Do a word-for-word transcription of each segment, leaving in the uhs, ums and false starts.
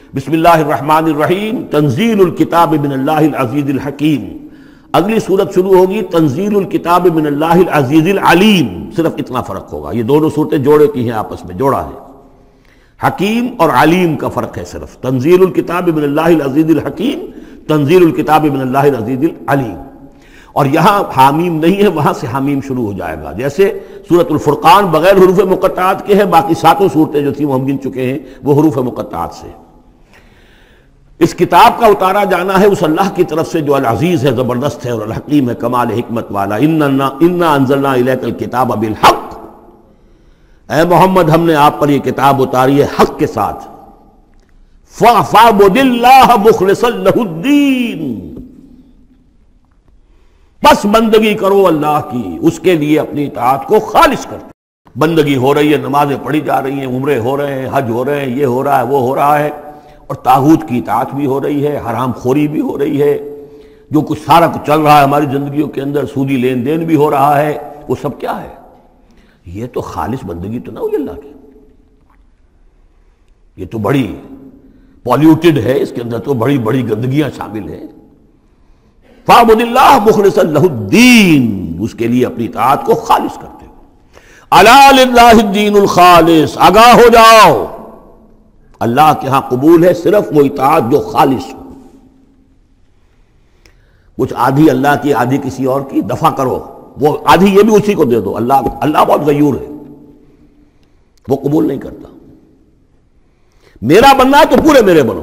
بسم اللہ الرحمن الرحیم تنزیل الکتاب من اللہ العزیز الحکیم. اگلی صورت شروع ہوگی تنزیل الکتاب من اللہ العزیز العلیم. صرف اتنا فرق ہوگا. یہ دونوں صورتیں جوڑے کی ہیں، آپس میں جوڑا ہے. حکیم اور علیم کا فرق ہے صرف. تنزیل الکتاب من اللہ العزیز الحکیم، تنزیل الکتاب من اللہ العزیز العلیم. اور یہاں حامیم نہیں ہے، وہاں سے حامیم شروع ہو جائے گا. جیسے سورۃ الفرقان بغیر حروف مقطعات کے ہے، باقی ساتوں صورتیں جو تھیں وہ ہم گن چکے ہیں وہ حروف مقطعات سے. اس کتاب کا اتارا جانا ہے اس اللہ کی طرف سے جو العزیز ہے، زبردست ہے، اور الحکیم ہے، کمال حکمت والا. انا انزلنا الیک الکتاب بالحق، اے محمد ہم نے آپ پر یہ کتاب اتاری ہے حق کے ساتھ. فاعبد اللہ مخلصا لہ الدین، بس بندگی کرو اللہ کی، اس کے لیے اپنی اطاعت کو خالص کرتے. بندگی ہو رہی ہے، نمازیں پڑھی جا رہی ہیں، عمرے ہو رہے ہیں، حج ہو رہے ہیں، یہ ہو رہا ہے، وہ ہو رہا ہے، اور طاغوت کی اطاعت بھی ہو رہی ہے، حرام خوری بھی ہو رہی ہے، جو کچھ سارا کچھ چل رہا ہے ہماری زندگیوں کے اندر، سودی لین دین بھی ہو رہا ہے، وہ سب کیا ہے؟ یہ تو خالص بندگی تو نہ ہوئی اللہ کی. یہ تو بڑی پالیوٹڈ ہے، اس کے اندر تو بڑی بڑی گندگیاں شامل ہیں. فاعبد اللہ مخلصا لہ الدین، اس کے لیے اپنی اطاعت کو خالص کرتے ہو. الا للہ الدین الخالص، آگاہ ہو جاؤ، اللہ کے ہاں قبول ہے صرف وہ اطاعت جو خالص ہو. کچھ آدھی اللہ کی آدھی کسی اور کی دفع کرو، وہ آدھی یہ بھی اسی کو دے دو. اللہ اللہ بہت غیور ہے، وہ قبول نہیں کرتا. میرا بننا ہے تو پورے میرے بنو.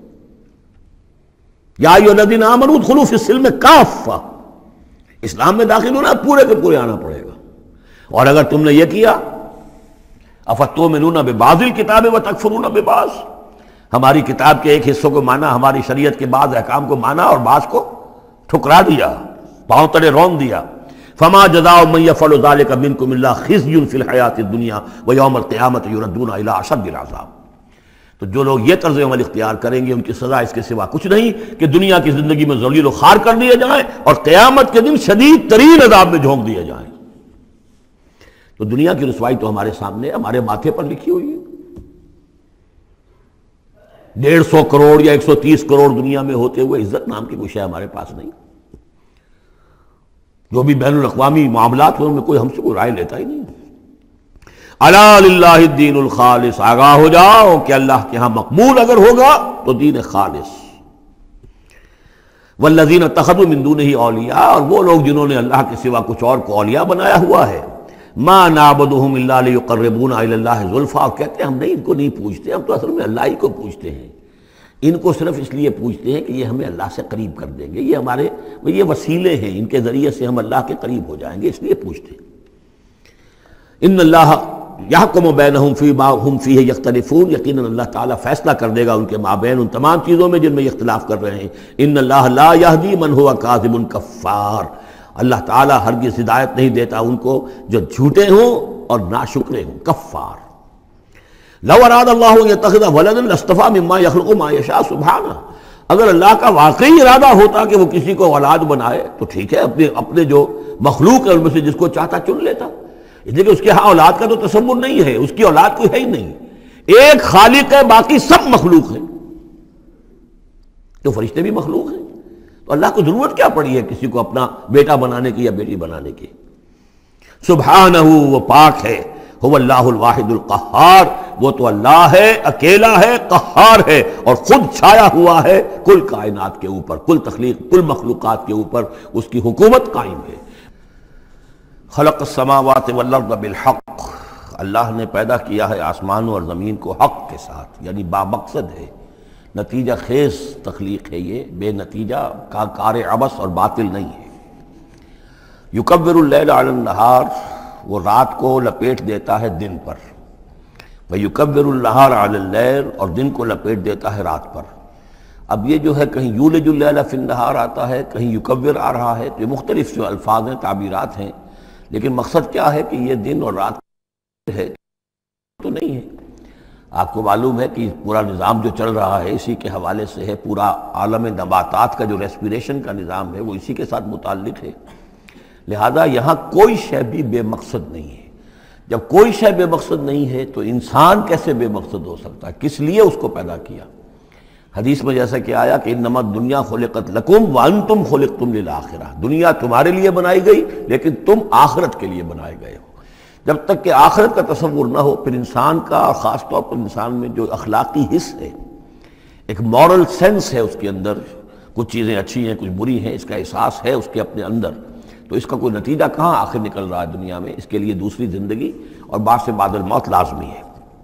یا ایھا الذین آمنوا ادخلوا فی السلم کافہ، اسلام میں داخل ہونا پورے کے پورے آنا پڑے گا. اور اگر تم نے یہ کیا افتؤمنون ببعض الکتاب وتکفرون ببعض، ہماری کتاب کے ایک حصوں کو مانا، ہماری شریعت کے بعض احکام کو مانا اور بعض کو ٹھکرا دیا، پاؤں تلے رون دیا. فما جزاء من يفعل ذلك منكم الا خزي في الحیاۃ الدنیا ویوم القیامۃ یردون الی اشد العذاب. تو جو لوگ یہ طرز عمل اختیار کریں گے ان کی سزا اس کے سوا کچھ نہیں کہ دنیا کی زندگی میں ذلیل و خوار کر دیے جائیں اور قیامت کے دن شدید ترین عذاب میں جھونک دیے جائیں. تو دنیا کی رسوائی تو ہمارے سامنے، ہمارے ماتھے پر لکھی ہوئی ہے. ڈیڑھ سو کروڑ یا ایک سو تیس کروڑ دنیا میں ہوتے ہوئے عزت نام کی کوئی شے ہمارے پاس نہیں. جو بھی بین الاقوامی معاملات ہیں ان میں کوئی ہم سے کوئی رائے لیتا ہی نہیں. الا للہ الدین الخالص، آگاہ ہو جاؤ کہ اللہ کے ہاں مقبول اگر ہوگا تو دین خالص. والذین اتخذوا من دونہ اولیاء، اور وہ لوگ جنہوں نے اللہ کے سوا کچھ اور کو اولیاء بنایا ہوا ہے. ما نعبدهم الا لیقربونا الی اللہ زلفی، اور کہتے ہیں ہم نہیں ان کو نہیں پوچھتے، ہم تو اصل میں اللہ ہی کو پوچھتے ہیں. ان کو صرف اس لیے پوچھتے ہیں کہ یہ ہمیں اللہ سے قریب کر دیں گے، یہ ہمارے یہ وسیلے ہیں، ان کے ذریعے سے ہم اللہ کے قریب ہو جائیں گے، اس لیے پوچھتے ہیں. ان اللہ یحکم بینہم فیما ہم فیہ یختلفون، یقیناً اللہ تعالیٰ فیصلہ کر دے گا ان کے مابین ان تمام چیزوں میں جن میں یہ اختلاف کر رہے ہیں. ان اللہ لا یہدی من ہوا کاذب کفار، اللہ تعالیٰ ہرگز ہدایت نہیں دیتا ان کو جو جھوٹے ہوں اور ناشکرے ہوں، کفار. لو اراد اللہ ان یتخذ ولدا لاصطفى مما یخلق ما یشاء سبحانہ، اگر اللہ کا واقعی ارادہ ہوتا کہ وہ کسی کو اولاد بنائے تو ٹھیک ہے، اپنے اپنے جو مخلوق ہے ان میں سے جس کو چاہتا چن لیتا. لیکن اس کے ہاں اولاد کا تو تصور نہیں ہے، اس کی اولاد کوئی ہے ہی نہیں. ایک خالق ہے، باقی سب مخلوق ہیں. تو فرشتے بھی مخلوق ہیں، تو اللہ کو ضرورت کیا پڑی ہے کسی کو اپنا بیٹا بنانے کی یا بیٹی بنانے کی. سبحانہ، وہ پاک ہے. هو اللہ الواحد القہار، وہ تو اللہ ہے، اکیلا ہے، قہار ہے، اور خود چھایا ہوا ہے کل کائنات کے اوپر، کل تخلیق، کل مخلوقات کے اوپر اس کی حکومت قائم ہے. خلق السماوات والارض بالحق، اللہ نے پیدا کیا ہے آسمانوں اور زمین کو حق کے ساتھ، یعنی با مقصد ہے، نتیجہ خیز تخلیق ہے، یہ بے نتیجہ کا کار عبث اور باطل نہیں ہے. یکبر اللیل علی النہار، وہ رات کو لپیٹ دیتا ہے دن پر. ویکبر النہار علی اللیل، اور دن کو لپیٹ دیتا ہے رات پر. اب یہ جو ہے کہیں یولج اللیل فی النہار آتا ہے، کہیں یکبر آ رہا ہے، تو یہ مختلف جو الفاظ ہیں، تعبیرات ہیں، لیکن مقصد کیا ہے کہ یہ دن اور رات ہے تو نہیں ہے. آپ کو معلوم ہے کہ پورا نظام جو چل رہا ہے اسی کے حوالے سے ہے. پورا عالم نباتات کا جو ریسپیریشن کا نظام ہے وہ اسی کے ساتھ متعلق ہے. لہذا یہاں کوئی شے بھی بے مقصد نہیں ہے. جب کوئی شے بے مقصد نہیں ہے تو انسان کیسے بے مقصد ہو سکتا ہے؟ کس لیے اس کو پیدا کیا؟ حدیث میں جیسا کہ آیا کہ انما الدنیا خلقت لکم وانتم خلقتم للآخرہ، دنیا تمہارے لیے بنائی گئی لیکن تم آخرت کے لیے بنائے گئے ہو۔ جب تک کہ آخرت کا تصور نہ ہو پھر انسان کا، اور خاص طور پر انسان میں جو اخلاقی حص ہے، ایک مورل سینس ہے اس کے اندر، کچھ چیزیں اچھی ہیں کچھ بری ہیں، اس کا احساس ہے اس کے اپنے اندر، تو اس کا کوئی نتیجہ کہاں آخر نکل رہا ہے دنیا میں؟ اس کے لیے دوسری زندگی اور بعد سے بعد الموت لازمی ہے۔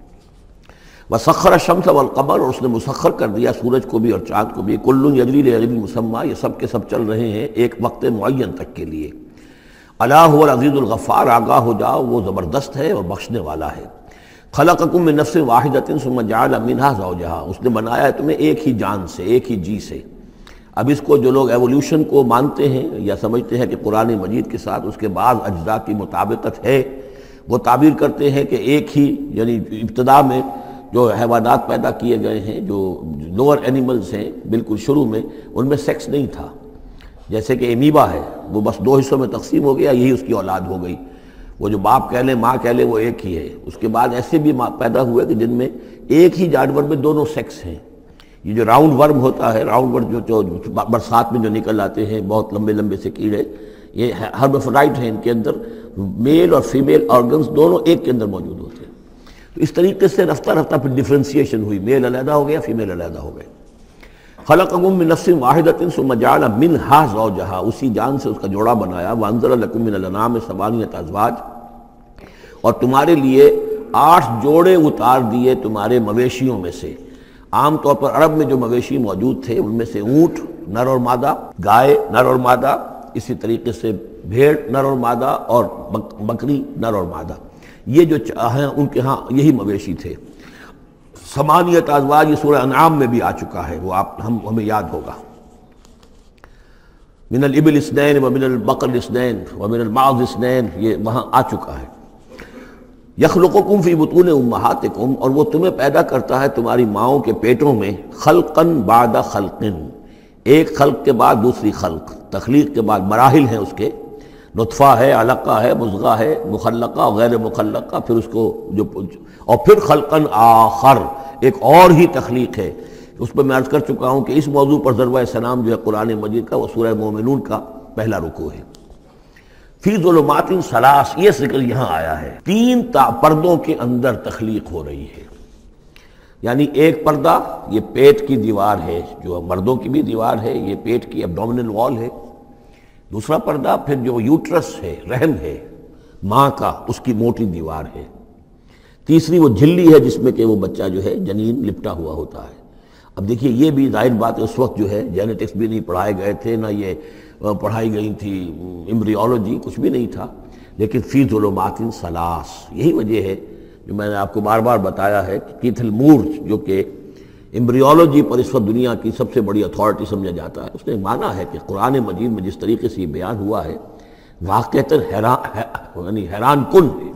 وسخر الشمس والقمر، اور اس نے مسخر کر دیا سورج کو بھی اور چاند کو بھی، کل یجری لاجل مسمى، یہ سب کے سب چل رہے ہیں ایک وقت معین تک کے لیے۔ الا هو العزیز الغفار، آگاہ ہو جاؤ وہ زبردست ہے اور بخشنے والا ہے۔ خلقکم من نفس واحدۃ ثم جعل منها زوجها، اس نے بنایا ہے تمہیں ایک ہی جان سے، ایک ہی جی سے۔ اب اس کو جو لوگ ایولیوشن کو مانتے ہیں یا سمجھتے ہیں کہ قرآن مجید کے ساتھ اس کے بعض اجزاء کی مطابقت ہے، وہ تعبیر کرتے ہیں کہ ایک ہی، یعنی ابتدا میں جو حیوانات پیدا کیے گئے ہیں، جو لوور اینیملز ہیں بالکل شروع میں، ان میں سیکس نہیں تھا، جیسے کہ ایمیبا ہے وہ بس دو حصوں میں تقسیم ہو گیا، یہی اس کی اولاد ہو گئی، وہ جو باپ کہہ لیں ماں کہہ لیں وہ ایک ہی ہے۔ اس کے بعد ایسے بھی پیدا ہوئے کہ جن میں ایک ہی جانور میں دونوں سیکس ہیں۔ یہ جو راؤنڈ ورم ہوتا ہے، راؤنڈ ورم جو جو برسات میں جو نکل آتے ہیں بہت لمبے لمبے سے کیڑے، یہ ہرمافرڈائٹ ہیں، ان کے اندر میل اور فیمیل آرگنز دونوں ایک کے اندر موجود ہوتے ہیں۔ تو اس طریقے سے رفتہ رفتہ پھر ڈیفرینسیشن ہوئی، میل علیحدہ ہو گیا، فیمیل علیحدہ ہو گئے۔ خلقکم من نفس واحدۃ ثم جعل منها زوجها، اسی جان سے اس کا جوڑا بنایا۔ وانزل لکم من الانعام ثمانیۃ ازواج، اور تمہارے لیے آٹھ جوڑے اتار دیے تمہارے مویشیوں میں سے۔ عام طور پر عرب میں جو مویشی موجود تھے ان میں سے اونٹ نر اور مادہ، گائے نر اور مادہ، اسی طریقے سے بھیڑ نر اور مادہ، اور بکری نر اور مادہ، یہ جو ہیں ان کے ہاں یہی مویشی تھے۔ ثمانیۃ ازواج یہ سورہ انعام میں بھی آ چکا ہے، وہ آپ ہم ہمیں یاد ہوگا۔ من الابل اثنین ومن البقر اثنین ومن المعز اثنین، یہ وہاں آ چکا ہے۔ یخلقکم فی بطون امہاتکم، اور وہ تمہیں پیدا کرتا ہے تمہاری ماؤں کے پیٹوں میں، خلقن بعد خلق، ایک خلق کے بعد دوسری خلق، تخلیق کے بعد مراحل ہیں اس کے، نطفہ ہے، علقہ ہے، مضغہ ہے، مخلقہ اور غیر مخلقہ، پھر اس کو جو اور پھر خلقن آخر، ایک اور ہی تخلیق ہے۔ اس پہ میں عرض کر چکا ہوں کہ اس موضوع پر ضربہ سلام جو ہے قرآن مجید کا، وہ سورہ مومنون کا پہلا رکوع ہے۔ فی ظلمات ثلاث، یہ ذکر یہاں آیا ہے، تین پردوں کے اندر تخلیق ہو رہی ہے۔ یعنی ایک پردہ یہ پیٹ کی دیوار ہے، جو مردوں کی بھی دیوار ہے، یہ پیٹ کی ایبڈومینل وال ہے۔ دوسرا پردہ پھر جو یوٹرس ہے، رحم ہے ماں کا، اس کی موٹی دیوار ہے۔ تیسری وہ جھلی ہے جس میں کہ وہ بچہ جو ہے جنین لپٹا ہوا ہوتا ہے۔ اب دیکھیے یہ بھی ظاہر بات ہے، اس وقت جو ہے جینیٹکس بھی نہیں پڑھائے گئے تھے، نہ یہ پڑھائی گئی تھی ایمبریولوجی، کچھ بھی نہیں تھا، لیکن فی ظلمات ثلاث، یہی وجہ ہے جو میں نے آپ کو بار بار بتایا ہے کہ کیتھل مور جو کہ ایمبریولوجی پر اس وقت دنیا کی سب سے بڑی اتھارٹی سمجھا جاتا ہے، اس نے مانا ہے کہ قرآن مجید میں جس طریقے سے یہ بیان ہوا ہے واقعتاً حیران یعنی حیران کن ہے۔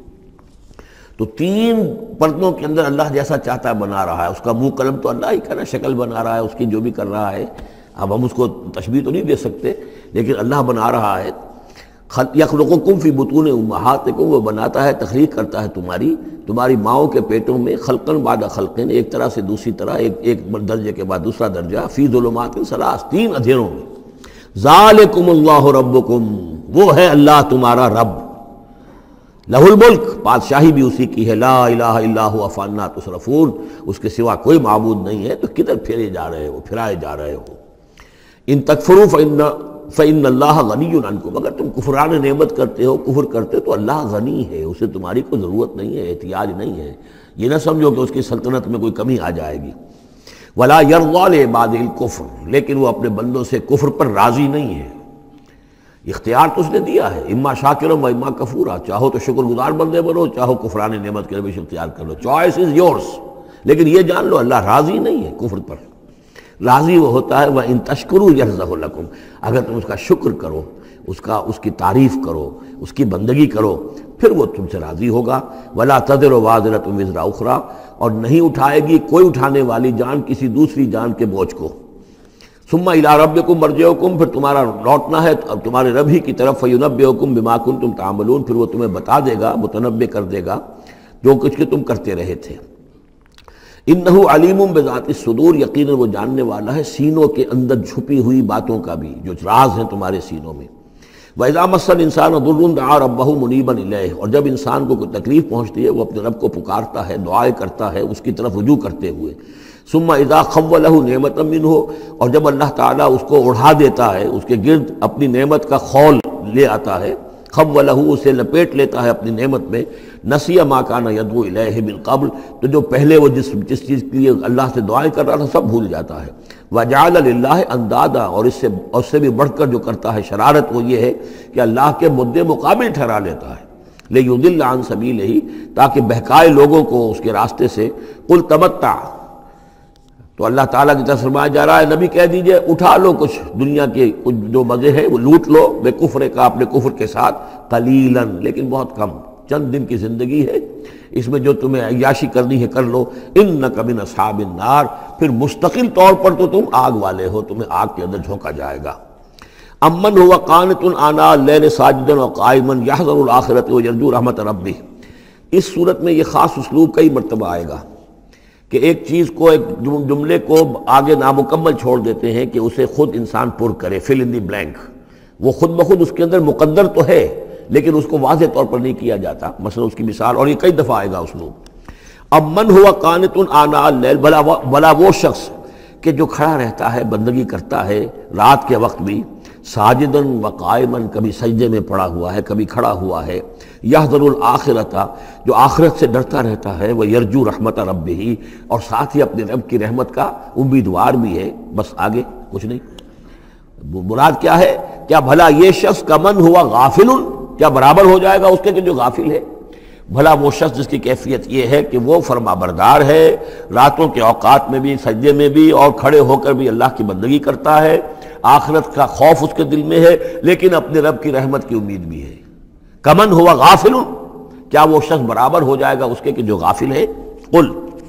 تو تین پردوں کے اندر اللہ جیسا چاہتا ہے بنا رہا ہے، اس کا منہ قلم تو اللہ ہی کا نا، شکل بنا رہا ہے اس کی جو بھی کر رہا ہے، اب ہم اس کو تشبیہ تو نہیں دے سکتے، لیکن اللہ بنا رہا ہے۔ یخلقکم فی بطون امہاتکم، وہ بناتا ہے، تخلیق کرتا ہے تمہاری تمہاری ماؤں کے پیٹوں میں، خلقن بعد خلقن، ایک طرح سے دوسری طرح، ایک ایک درجے کے بعد دوسرا درجہ، فی ظلمات ثلاث، تین اندھیروں میں۔ ذالکم اللہ ربکم، وہ ہے اللہ تمہارا رب، لہ الملک، بادشاہی بھی اسی کی ہے، لا الہ الا ھو فانا تصرفون، اس کے سوا کوئی معبود نہیں ہے، تو کدھر پھیرے جا رہے ہو، پھرائے جا رہے ہو۔ ان تکفروا فإن فإن اللہ غنی عنکم، اگر تم کفران نعمت کرتے ہو، کفر کرتے ہو، تو اللہ غنی ہے، اسے تمہاری کوئی ضرورت نہیں ہے، احتیاج نہیں ہے، یہ نہ سمجھو کہ اس کی سلطنت میں کوئی کمی آ جائے گی۔ ولا یرضی لعبادہ الکفر، لیکن وہ اپنے بندوں سے کفر پر راضی نہیں ہے۔ اختیار تو اس نے دیا ہے، اما شاکرا و اما کفورا، چاہو تو شکر گزار بندے بنو، چاہو کفران نعمت کے روش اختیار کر لو، چوائس از یورس، لیکن یہ جان لو اللہ راضی نہیں ہے کفر پر، راضی وہ ہوتا ہے وَإِن تَشْكُرُوا يَرْضَهُ لَكُمْ، اگر تم اس کا شکر کرو، اس کا اس کی تعریف کرو، اس کی بندگی کرو، پھر وہ تم سے راضی ہوگا۔ وَلَا تَزِرُ وَازِرَةٌ وِزْرَ أُخْرَىٰ، اور نہیں اٹھائے گی کوئی اٹھانے والی جان کسی دوسری جان کے بوجھ کو۔ ثُمَّ إِلَىٰ رَبِّكُمْ مَرْجِعُكُمْ، پھر تمہارا لوٹنا ہے اب تمہارے رب ہی کی طرف، فَيُنَبِّئُكُمْ بِمَا كُنتُمْ تَعْمَلُونَ، پھر وہ تمہیں بتا دے گا، متنبع کر دے گا جو کچھ کہ تم کرتے رہے تھے۔ انہ علیم بذات الصدور، یقیناً وہ جاننے والا ہے سینوں کے اندر چھپی ہوئی باتوں کا بھی، جو راز ہیں تمہارے سینوں میں۔ وَإِذَا مَسَّ الْإِنسَانَ ضُرٌّ دَعَا رَبَّهُ مُنِيبًا إِلَيْهِ، اور جب انسان کو کوئی تکلیف پہنچتی ہے وہ اپنے رب کو پکارتا ہے، دعائیں کرتا ہے اس کی طرف رجوع کرتے ہوئے۔ ثُمَّ إِذَا خَوَّلَهُ نِعْمَةً مِّنْهُ، اور جب اللہ تعالیٰ اس کو اڑا دیتا ہے، اس کے گرد اپنی نعمت کا خول لے آتا ہے، خَوَّلَهُ اسے لپیٹ لیتا ہے اپنی نعمت میں، نَسِيَ مَا كَانَ يَدْعُو إِلَيْهِ مِن قَبْلُ، تو جو پہلے وہ جس جس چیز کے لیے اللہ سے دعائیں کر رہا تھا سب بھول جاتا ہے۔ وَجَعَلَ لِلَّهِ أَندَادًا، اور اس سے اس سے بھی بڑھ کر جو کرتا ہے شرارت وہ یہ ہے کہ اللہ کے مد مقابل ٹھہرا لیتا ہے، لِيُضِلَّ عَن سَبِيلِهِ، تاکہ بہکائے لوگوں کو اس کے راستے سے۔ قُلْ تَمَتَّعْ، تو اللہ تعالیٰ کی طرف فرمایا جا رہا ہے نبی کہہ دیجئے اٹھا لو کچھ دنیا کے کچھ جو مزے ہیں وہ لوٹ لو، بے کفر کا اپنے کفر کے ساتھ، قلیلاً، لیکن بہت کم، چند دن کی زندگی ہے، اس میں جو تمہیں عیاشی کرنی ہے کر لو۔ انک من اصحاب النار، پھر مستقل طور پر تو تم آگ والے ہو، تمہیں آگ کے اندر جھونکا جائے گا۔ امن هو قانت آناء اللیل ساجدا وقائما یحذر الآخرۃ ویرجو رحمت ربہ، اس صورت میں یہ خاص اسلوب کئی مرتبہ آئے گا کہ ایک چیز کو، ایک جملے کو آگے نامکمل چھوڑ دیتے ہیں کہ اسے خود انسان پر کرے، فل ان دی بلینک، وہ خود بخود اس کے اندر مقدر تو ہے لیکن اس کو واضح طور پر نہیں کیا جاتا، مثلا اس کی مثال، اور یہ کئی دفعہ آئے گا اسلوب۔ اب من ہوا قانت آناء اللیل، بھلا بھلا وہ شخص کہ جو کھڑا رہتا ہے، بندگی کرتا ہے رات کے وقت بھی، ساجدن و قائمن، کبھی سجدے میں پڑا ہوا ہے کبھی کھڑا ہوا ہے، یحذر الآخرۃ، جو آخرت سے ڈرتا رہتا ہے، وہ یرجو رحمت ربہ، اور ساتھ ہی اپنے رب کی رحمت کا امیدوار بھی ہے، بس آگے کچھ نہیں۔ مراد کیا ہے؟ کیا بھلا یہ شخص کمن ہوا غافل، کیا برابر ہو جائے گا اس کے کہ جو غافل ہے؟ بھلا وہ شخص جس کی کیفیت یہ ہے کہ وہ فرما بردار ہے، راتوں کے اوقات میں بھی، سجدے میں بھی، اور کھڑے ہو کر بھی اللہ کی بندگی کرتا ہے، آخرت کا خوف اس کے دل میں ہے، لیکن اپنے رب کی رحمت کی امید بھی ہے۔ کمن ہوا غافل، کیا وہ شخص برابر ہو جائے گا اس کے کہ جو غافل ہے؟ قل،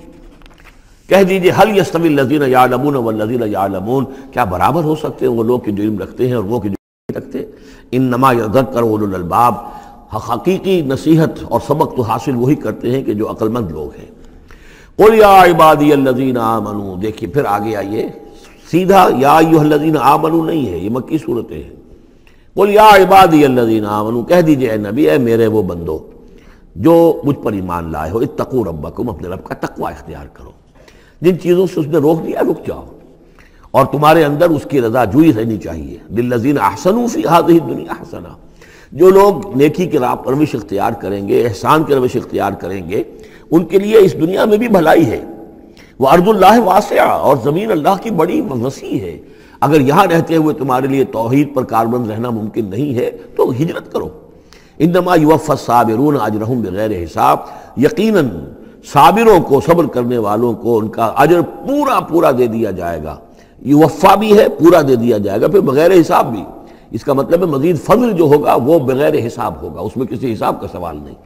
کہہ دیجئے، حل یستوی الذین یعلمون والذین یعلمون، کیا برابر ہو سکتے ہیں وہ لوگ کہ جو علم رکھتے ہیں اور وہ کہ جو نہیں رکھتے؟ انما یذکر اولو الالباب، حقیقی نصیحت اور سبق تو حاصل وہی کرتے ہیں کہ جو عقل مند لوگ ہیں۔ قل یا عبادی الذین آمنوا، دیکھیے پھر آگے آئیے، سیدھا یا ایھا الذین آمنوا نہیں ہے، یہ مکی صورتیں ہیں۔ قل یا عبادی الذین آمنوا، کہہ دیجئے اے نبی، اے میرے وہ بندو جو مجھ پر ایمان لائے ہو، اتقوا ربکم، اپنے رب کا تقوی اختیار کرو، جن چیزوں سے اس نے روک دیا رک جاؤ، اور تمہارے اندر اس کی رضا جوئی رہنی چاہیے۔ للذین احسنوا فی ہذہ الدنیا حسنہ، جو لوگ نیکی کی راہ پر روش اختیار کریں گے، احسان کی روش اختیار کریں گے، ان کے لیے اس دنیا میں بھی بھلائی ہے۔ وَأَرْضُ اللَّهِ وَاسِعَةٌ، اور زمین اللہ کی بڑی وسیع ہے، اگر یہاں رہتے ہوئے تمہارے لیے توحید پر کاربند رہنا ممکن نہیں ہے تو ہجرت کرو۔ انما یوفی الصابرون اجرہم بغیر حساب، یقیناً صابروں کو، صبر کرنے والوں کو ان کا اجر پورا پورا دے دیا جائے گا، یوفا بھی ہے، پورا دے دیا جائے گا، پھر بغیر حساب بھی، اس کا مطلب ہے مزید فضل جو ہوگا وہ بغیر حساب ہوگا، اس میں کسی حساب کا سوال نہیں۔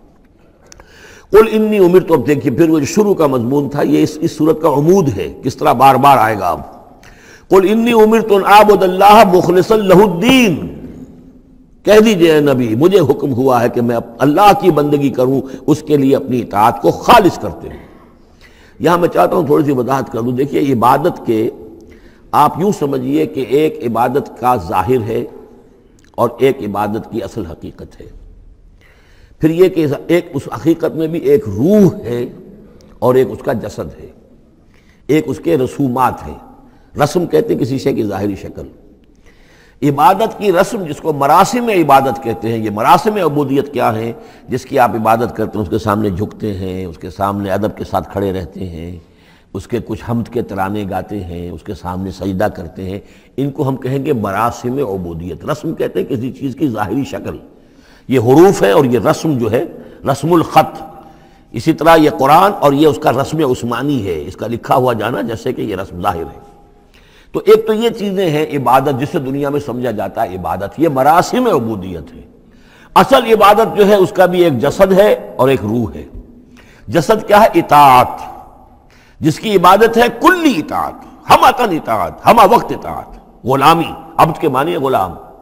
قل انی امرت، اب دیکھیے پھر وہ جو شروع کا مضمون تھا یہ اس اس صورت کا عمود ہے، کس طرح بار بار آئے گا اب۔ قل انی امرت ان اعبد اللہ مخلصا لہ الدین، کہہ دیجئے اے نبی مجھے حکم ہوا ہے کہ میں اللہ کی بندگی کروں، اس کے لیے اپنی اطاعت کو خالص کرتے ہیں۔ یہاں میں چاہتا ہوں تھوڑی سی وضاحت کر دوں۔ دیکھیے عبادت کے آپ یوں سمجھیے کہ ایک عبادت کا ظاہر ہے اور ایک عبادت کی اصل حقیقت ہے، پھر یہ کہ ایک اس حقیقت میں بھی ایک روح ہے اور ایک اس کا جسد ہے، ایک اس کے رسومات ہیں۔ رسم کہتے ہیں کسی شے کی ظاہری شکل۔ عبادت کی رسم جس کو مراسم عبادت کہتے ہیں، یہ مراسم عبودیت کیا ہیں؟ جس کی آپ عبادت کرتے ہیں، اس کے سامنے جھکتے ہیں، اس کے سامنے ادب کے ساتھ کھڑے رہتے ہیں، اس کے کچھ حمد کے ترانے گاتے ہیں، اس کے سامنے سجدہ کرتے ہیں، ان کو ہم کہیں گے مراسم عبودیت۔ رسم کہتے ہیں کسی چیز کی ظاہری شکل، یہ حروف ہے اور یہ رسم جو ہے رسم الخط، اسی طرح یہ قرآن اور یہ اس کا رسم عثمانی ہے، اس کا لکھا ہوا جانا جیسے کہ یہ رسم ظاہر ہے۔ تو ایک تو یہ چیزیں ہیں عبادت جسے دنیا میں سمجھا جاتا ہے عبادت، یہ مراسم عبودیت ہے۔ اصل عبادت جو ہے اس کا بھی ایک جسد ہے اور ایک روح ہے۔ جسد کیا ہے؟ اطاعت، جس کی عبادت ہے کلی اطاعت، ہم عطن اطاعت، ہمہ وقت اطاعت، غلامی، عبد کے معنی ہے غلام،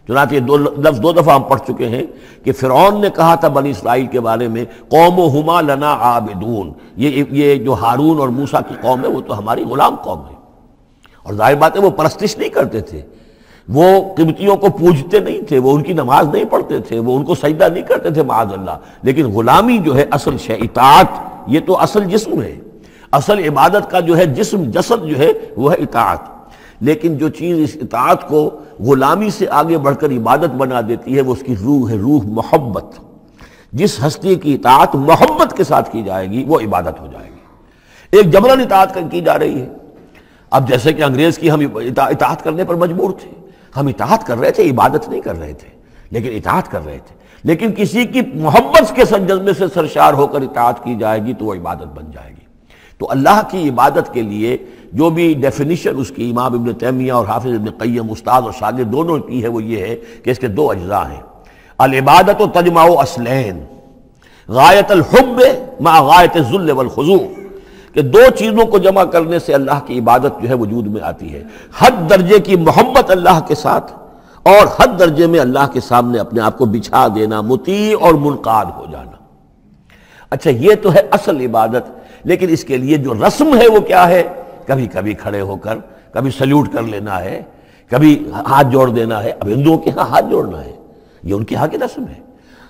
چنانچہ یہ دو لفظ دو دفعہ ہم پڑھ چکے ہیں کہ فرعون نے کہا تھا بنی اسرائیل کے بارے میں قومہما لنا عابدون، یہ یہ جو ہارون اور موسیٰ کی قوم ہے وہ تو ہماری غلام قوم ہے. اور ظاہر بات ہے وہ پرستش نہیں کرتے تھے، وہ قبطیوں کو پوجتے نہیں تھے، وہ ان کی نماز نہیں پڑھتے تھے، وہ ان کو سجدہ نہیں کرتے تھے معاذ اللہ. لیکن غلامی جو ہے اصل شے، اطاعت یہ تو اصل جسم ہے، اصل عبادت کا جو ہے جسم جسد جو ہے وہ ہے اطاعت. لیکن جو چیز اس اطاعت کو غلامی سے آگے بڑھ کر عبادت بنا دیتی ہے وہ اس کی روح ہے، روح محبت. جس ہستی کی اطاعت محبت کے ساتھ کی جائے گی وہ عبادت ہو جائے گی. ایک جبراً اطاعت کی جا رہی ہے. اب جیسے کہ انگریز کی ہم اطاعت کرنے پر مجبور تھے، ہم اطاعت کر رہے تھے، عبادت نہیں کر رہے تھے لیکن اطاعت کر رہے تھے. لیکن کسی کی محبت کے جذبے سے سرشار ہو کر اطاعت کی جائے گی تو وہ عبادت بن جائے گی. تو اللہ کی عبادت کے لیے جو بھی ڈیفینیشن اس کی امام ابن تیمیہ اور حافظ ابن قیم استاد اور شاگرد دونوں کی ہے وہ یہ ہے کہ اس کے دو اجزاء ہیں. العبادت و تجمع اسلین، غایت الحب مع غایت الذل والخضوع، کہ دو چیزوں کو جمع کرنے سے اللہ کی عبادت جو ہے وجود میں آتی ہے. حد درجے کی محبت اللہ کے ساتھ اور حد درجے میں اللہ کے سامنے اپنے آپ کو بچھا دینا، مطیع اور منقاد ہو جانا. اچھا یہ تو ہے اصل عبادت. لیکن اس کے لیے جو رسم ہے وہ کیا ہے؟ کبھی کبھی کھڑے ہو کر کبھی سلیوٹ کر لینا ہے، کبھی ہاتھ جوڑ دینا ہے. اب ہندوؤں کے ہاں ہاتھ جوڑنا ہے، یہ ان کے ہاں کی رسم ہے.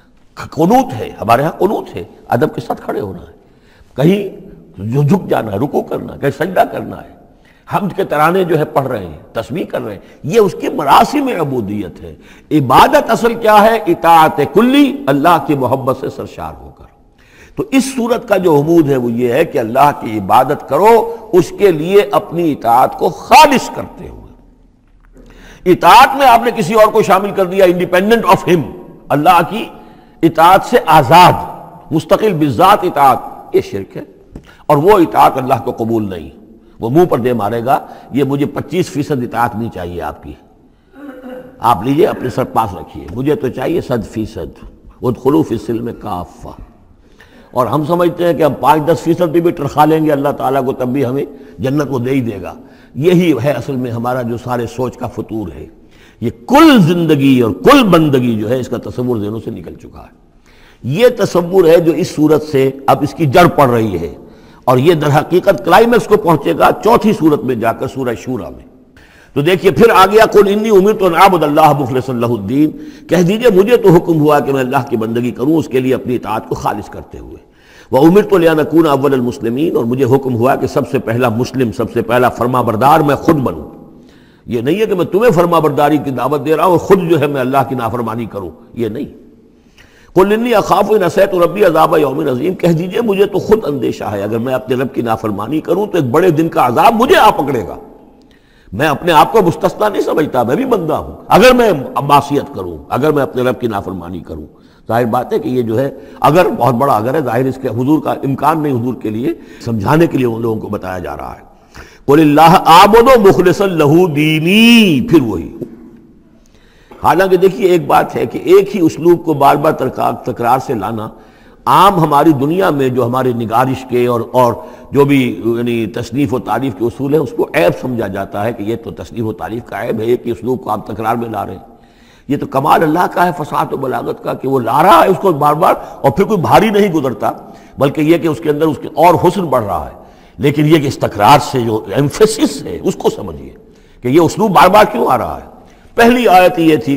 قنوت ہے، ہمارے ہاں قنوت ہے، ادب کے ساتھ کھڑے ہونا ہے. کہیں جو جھک جانا ہے، رکوع کرنا ہے، کہیں سجدہ کرنا ہے. حمد کے ترانے جو ہے پڑھ رہے ہیں، تسبیح کر رہے ہیں، یہ اس کی مراسم عبودیت ہے. عبادت اصل کیا ہے؟ اطاعت کلی، اللہ کی محبت سے سرشار ہو کر. تو اس صورت کا جو عمود ہے وہ یہ ہے کہ اللہ کی عبادت کرو اس کے لیے اپنی اطاعت کو خالص کرتے ہوئے. اطاعت میں آپ نے کسی اور کو شامل کر دیا انڈیپینڈنٹ آف ہم، اللہ کی اطاعت سے آزاد مستقل بذات اطاعت، یہ شرک ہے. اور وہ اطاعت اللہ کو قبول نہیں. وہ منہ پر دے مارے گا یہ مجھے پچیس فیصد اطاعت نہیں چاہیے آپ کی، آپ لیجئے اپنے سر پاس رکھیے، مجھے تو چاہیے صد فیصد. ادخلوا فی السلم کافہ. اور ہم سمجھتے ہیں کہ ہم پانچ دس فیصد بھی بھی ٹرخا لیں گے اللہ تعالیٰ کو تب بھی ہمیں جنت کو دے ہی دے گا. یہی ہے اصل میں ہمارا جو سارے سوچ کا فطور ہے. یہ کل زندگی اور کل بندگی جو ہے اس کا تصور ذہنوں سے نکل چکا ہے. یہ تصور ہے جو اس صورت سے اب اس کی جڑ پڑ رہی ہے، اور یہ در حقیقت کلائمیکس کو پہنچے گا چوتھی صورت میں جا کر سورہ شورى میں. تو دیکھیے پھر آ گیا قل انی امرت ان اعبد اللہ مخلصا لہ الدین، کہہ دیجئے مجھے تو حکم ہوا کہ میں اللہ کی بندگی کروں اس کے لیے اپنی اطاعت کو خالص کرتے ہوئے. وامرت لان اکون اول المسلمین، اور مجھے حکم ہوا کہ سب سے پہلا مسلم، سب سے پہلا فرما بردار میں خود بنوں. یہ نہیں ہے کہ میں تمہیں فرما برداری کی دعوت دے رہا ہوں اور خود جو ہے میں اللہ کی نافرمانی کروں، یہ نہیں. قل انی اخاف ان عصیت ربی عذاب یوم عظیم، کہہ دیجئے مجھے تو خود اندیشہ ہے اگر میں اپنے رب کی نافرمانی کروں تو ایک بڑے دن کا عذاب مجھے آ پکڑے گا. میں اپنے آپ کو مستثنا نہیں سمجھتا، میں بھی بندہ ہوں. اگر میں معصیت کروں، اگر میں اپنے رب کی نافرمانی کروں، ظاہر بات ہے کہ یہ جو ہے اگر بہت بڑا اگر ہے، ظاہر اس کے حضور کا امکان نہیں حضور کے لیے سمجھانے کے لیے ان لوگوں کو بتایا جا رہا ہے. قل اللہ اعبد مخلصا لہ دینی، پھر وہی. حالانکہ دیکھیے ایک بات ہے کہ ایک ہی اسلوب کو بار بار تکرار سے لانا عام ہماری دنیا میں جو ہمارے نگارش کے اور اور جو بھی یعنی تصنیف و تعریف کے اصول ہیں اس کو عیب سمجھا جاتا ہے کہ یہ تو تصنیف و تعریف کا عیب ہے، ایک ہی اسلوب کو آپ تکرار میں لا رہے ہیں. یہ تو کمال اللہ کا ہے فصاحت و بلاغت کا کہ وہ لا رہا ہے اس کو بار بار، اور پھر کوئی بھاری نہیں گزرتا بلکہ یہ کہ اس کے اندر اس کے اور حسن بڑھ رہا ہے. لیکن یہ کہ اس تکرار سے جو ایمفیسس ہے اس کو سمجھیے کہ یہ اسلوب بار بار کیوں آ رہا ہے. پہلی آیت یہ تھی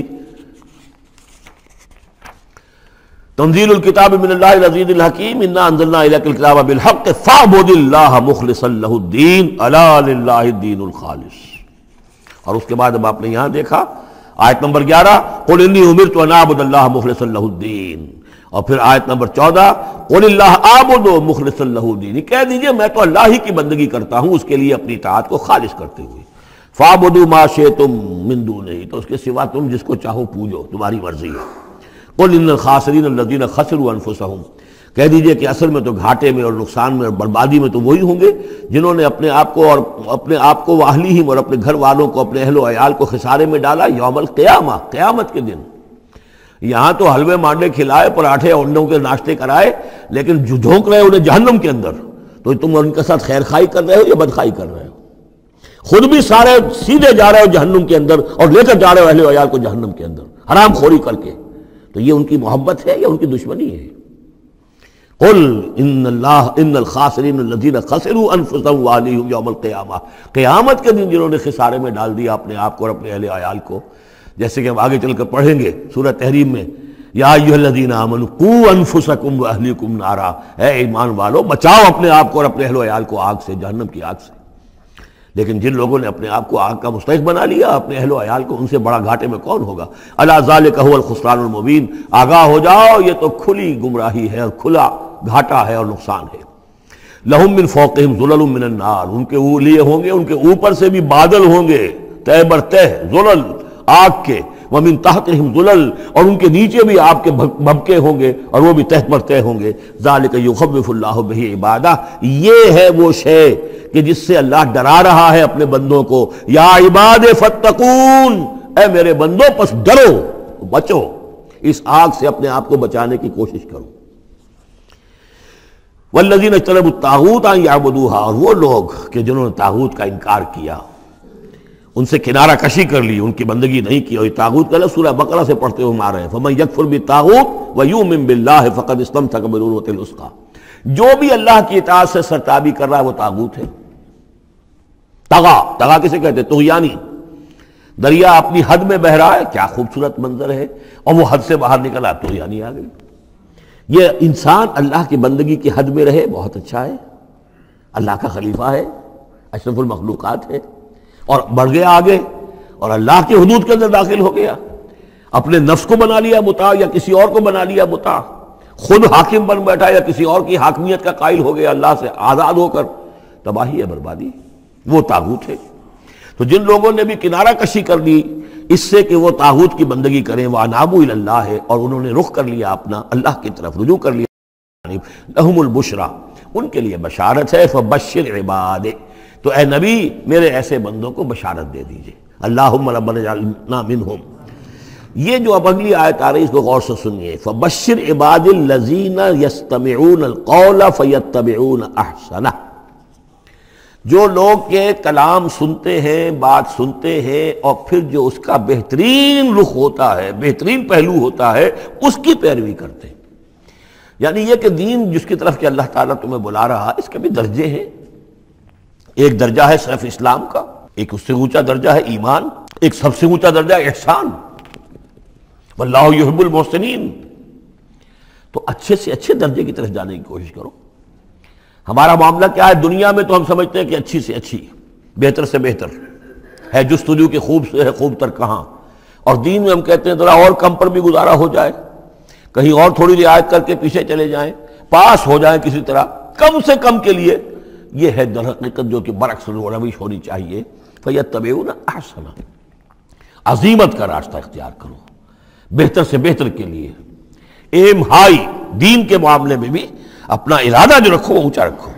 تنزیل الکتاب من اللہ العزیز الحکیم انا انزلنا الیک الکتاب بالحق فاعبد اللہ مخلصا لہ الدین الا للہ الدین الخالص. اور اس کے بعد اب آپ نے یہاں دیکھا آیت نمبر گیارہ قل انی امرت ان اعبد اللہ مخلصا لہ الدین، اور پھر آیت نمبر چودہ قل اللہ اعبد مخلصا لہ الدین، کہہ دیجئے میں تو اللہ ہی کی بندگی کرتا ہوں اس کے لیے اپنی اطاعت کو خالص کرتے ہوئے. فاعبدوا ما شئتم من دونہ، تو اس کے سوا تم جس کو چاہو پوجو، تمہاری مرضی ہے. قل ان الخاسرین الذین خسروا انفسهم، کہہ دیجئے کہ اصل میں تو گھاٹے میں اور نقصان میں اور بربادی میں تو وہی ہوں گے جنہوں نے اپنے آپ کو اور اپنے آپ کو واہلیہم اور اپنے گھر والوں کو، اپنے اہل و عیال کو خسارے میں ڈالا یوم القیامہ، قیامت کے دن. یہاں تو حلوے مانڈے کھلائے، پراٹھے انڈوں کے ناشتے کرائے، لیکن جو جھونک رہے انہیں جہنم کے اندر، تو تم ان کے ساتھ خیر خائی کر رہے ہو یا بدخائی کر رہے ہو؟ خود بھی سارے سیدھے جا رہے ہو جہنم کے اندر اور لے کر جا رہے ہو اہل و عیال کو جہنم کے اندر حرام خوری کر کے، تو یہ ان کی محبت ہے یا ان کی دشمنی ہے؟ قل ان اللہ ان الخاسرین الذین خسروا انفسهم واہلیہم یوم القیامہ، قیامت کے دن جنہوں نے خسارے میں ڈال دیا اپنے آپ کو اور اپنے اہل عیال کو، جیسے کہ ہم آگے چل کر پڑھیں گے سورہ تحریم میں، یا ایھا الذین آمنوا قوا انفسکم واہلیکم نارا، اے ایمان والو بچاؤ اپنے آپ کو اور اپنے اہل و عیال کو آگ سے، جہنم کی آگ سے۔ لیکن جن لوگوں نے اپنے آپ کو آگ کا مستحق بنا لیا، اپنے اہل و عیال کو، ان سے بڑا گھاٹے میں کون ہوگا؟ الا ذالک ھو الخسران المبین، آگاہ ہو جاؤ یہ تو کھلی گمراہی ہے اور کھلا گھاٹا ہے اور نقصان ہے۔ لہم من فوقہم ظلل من النار، ان کے لیے ہوں گے ان کے اوپر سے بھی بادل ہوں گے، تہ بر تہ ظلل آگ کے، ومن تحتہم ظلل، اور ان کے نیچے بھی آگ کے بھبکے ہوں گے اور وہ بھی تہ بر تہ ہوں گے۔ ذالک یخوف اللہ بہ عبادہ، یہ ہے وہ شے کہ جس سے اللہ ڈرا رہا ہے اپنے بندوں کو، یا عباد فتقون، اے میرے بندوں پس ڈرو بچو، اس آگ سے اپنے آپ کو بچانے کی کوشش کرو۔ والذین اجتنبوا الطاغوت ان یعبدوها، اور وہ لوگ کہ جنہوں نے طاغوت کا انکار کیا، ان سے کنارہ کشی کر لی، ان کی بندگی نہیں کی، اور یہ طاغوت کا لفظ سورہ بقرہ سے پڑھتے ہوئے آ رہے ہیں، فمن یکفر بالطاغوت ویؤمن باللہ فقد استمسک بالعروۃ الوثقی، جو بھی اللہ کی اطاعت سے سرتابی کر رہا ہے وہ طاغوت ہے۔ طغا، طغا کسے کہتے ہیں؟ طغیانی، دریا اپنی حد میں بہہ رہا ہے، کیا خوبصورت منظر ہے، اور وہ حد سے باہر نکلا، طغیانی آ گئی۔ یہ انسان اللہ کی بندگی کی حد میں رہے، بہت اچھا ہے، اللہ کا خلیفہ ہے، اشرف المخلوقات ہے، اور بڑھ گیا آگے اور اللہ کے حدود کے اندر داخل ہو گیا، اپنے نفس کو بنا لیا مطاع یا کسی اور کو بنا لیا مطاع، خود حاکم بن بیٹھا یا کسی اور کی حاکمیت کا قائل ہو گیا اللہ سے آزاد ہو کر، تباہی ہے، بربادی، وہ طاغوت ہے۔ تو جن لوگوں نے بھی کنارہ کشی کر لی اس سے کہ وہ طاغوت کی بندگی کریں، وَأَنَابُوا إِلَى اللَّهِ، اور انہوں نے رخ کر لیا اپنا اللہ کی طرف، رجوع کر لیا، لَهُمُ الْبُشْرَى، ان کے لیے بشارت ہے، فَبَشِّرْ عِبَادِ، تو اے نبی میرے ایسے بندوں کو بشارت دے دیجئے، اللہم ربنا اجعلنا منہم۔ یہ جو اب اگلی آیت آ رہی اس کو غور سے سنیے، فَبَشِّرْ عِبَادِ الَّذِينَ يَسْتَمِعُونَ الْقَوْلَ فَيَتَّبِعُونَ أَحْسَنَهُ، جو لوگ کے کلام سنتے ہیں، بات سنتے ہیں، اور پھر جو اس کا بہترین رخ ہوتا ہے، بہترین پہلو ہوتا ہے، اس کی پیروی کرتے ہیں۔ یعنی یہ کہ دین جس کی طرف کہ اللہ تعالیٰ تمہیں بلا رہا، اس کے بھی درجے ہیں، ایک درجہ ہے صرف اسلام کا، ایک اس سے اونچا درجہ ہے ایمان، ایک سب سے اونچا درجہ ہے احسان، واللہ یحب المحسنین۔ تو اچھے سے اچھے درجے کی طرف جانے کی کوشش کرو۔ ہمارا معاملہ کیا ہے دنیا میں؟ تو ہم سمجھتے ہیں کہ اچھی سے اچھی، بہتر سے بہتر ہے، جستجو کہ خوب سے ہے خوب تر کہاں، اور دین میں ہم کہتے ہیں ذرا اور کم پر بھی گزارا ہو جائے، کہیں اور تھوڑی رعایت کر کے پیچھے چلے جائیں، پاس ہو جائیں کسی طرح، کم سے کم کے لیے۔ یہ ہے در حقیقت جو کہ برعکس روش ہونی چاہیے، فَيَتَّبِعُونَ أَحْسَنَهُ، عزیمت کا راستہ اختیار کرو، بہتر سے بہتر کے لیے ایم ہائی، دین کے معاملے میں بھی اپنا ارادہ جو رکھو وہ اونچا رکھو۔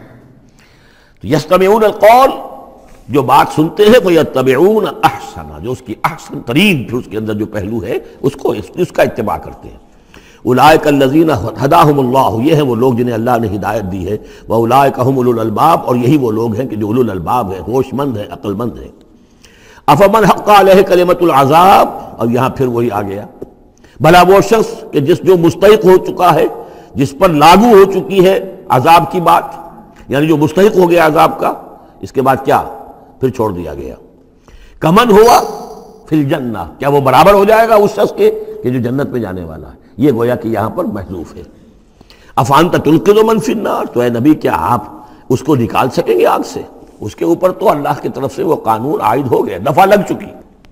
تو یستمعون القول، جو بات سنتے ہیں، فَيَتَّبِعُونَ أَحْسَنَهُ، جو اس کی احسن ترین پھر اس کے اندر جو پہلو ہے اس کو اس کا اتباع کرتے ہیں۔ اولئک الذین ھداھم اللہ، یہ ہیں وہ لوگ جنہیں اللہ نے ہدایت دی ہے، واولئک ھم اولو الالباب، اور یہی وہ لوگ ہیں کہ جو اولو الالباب ہیں، ہوش مند ہیں، عقل مند ہیں۔ افمن حق علیہ کلمۃ العذاب، اور یہاں پھر وہی آ گیا، بھلا وہ شخص کہ جس جو مستحق ہو چکا ہے، جس پر لاگو ہو چکی ہے عذاب کی بات، یعنی جو مستحق ہو گیا عذاب کا، اس کے بعد کیا پھر چھوڑ دیا گیا، کمن ہوا فی الجنہ، کیا وہ برابر ہو جائے گا اس شخص کے کہ جو جنت میں جانے والا ہے؟ یہ گویا کہ یہاں پر محذوف ہے۔ افانت تلقذ من فی النار، تو اے نبی کیا آپ اس کو نکال سکیں گے آگ سے؟ اس کے اوپر تو اللہ کی طرف سے وہ قانون عائد ہو گیا، دفعہ لگ چکی،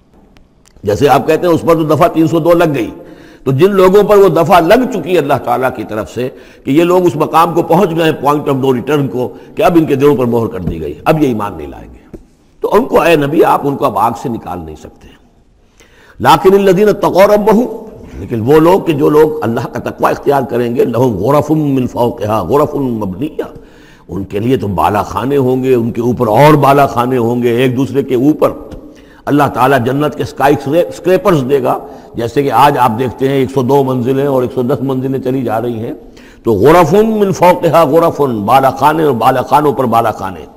جیسے آپ کہتے ہیں اس پر تو دفعہ تین سو دو لگ گئی، تو جن لوگوں پر وہ دفعہ لگ چکی اللہ تعالیٰ کی طرف سے کہ یہ لوگ اس مقام کو پہنچ گئے، پوائنٹ آف نو ریٹرن کو، کہ اب ان کے دلوں پر مہر کر دی گئی، اب یہ ایمان نہیں لائیں گے، تو ان کو اے نبی آپ ان کو اب آگ سے نکال نہیں سکتے۔ لیکن الذین اتقوا ربہم، لیکن وہ لوگ کہ جو لوگ اللہ کا تقوی اختیار کریں گے، لہم غرف من فوقہا غرف مبنیہ، ان کے لیے تو بالا خانے ہوں گے، ان کے اوپر اور بالا خانے ہوں گے، ایک دوسرے کے اوپر اللہ تعالیٰ جنت کے اسکائی اسکریپرز دے گا، جیسے کہ آج آپ دیکھتے ہیں ایک سو دو منزلیں اور ایک سو دس منزلیں چلی جا رہی ہیں، تو غرف من فوقہا غرف، بالا خانے اور بالا خانوں پر بالا خانے،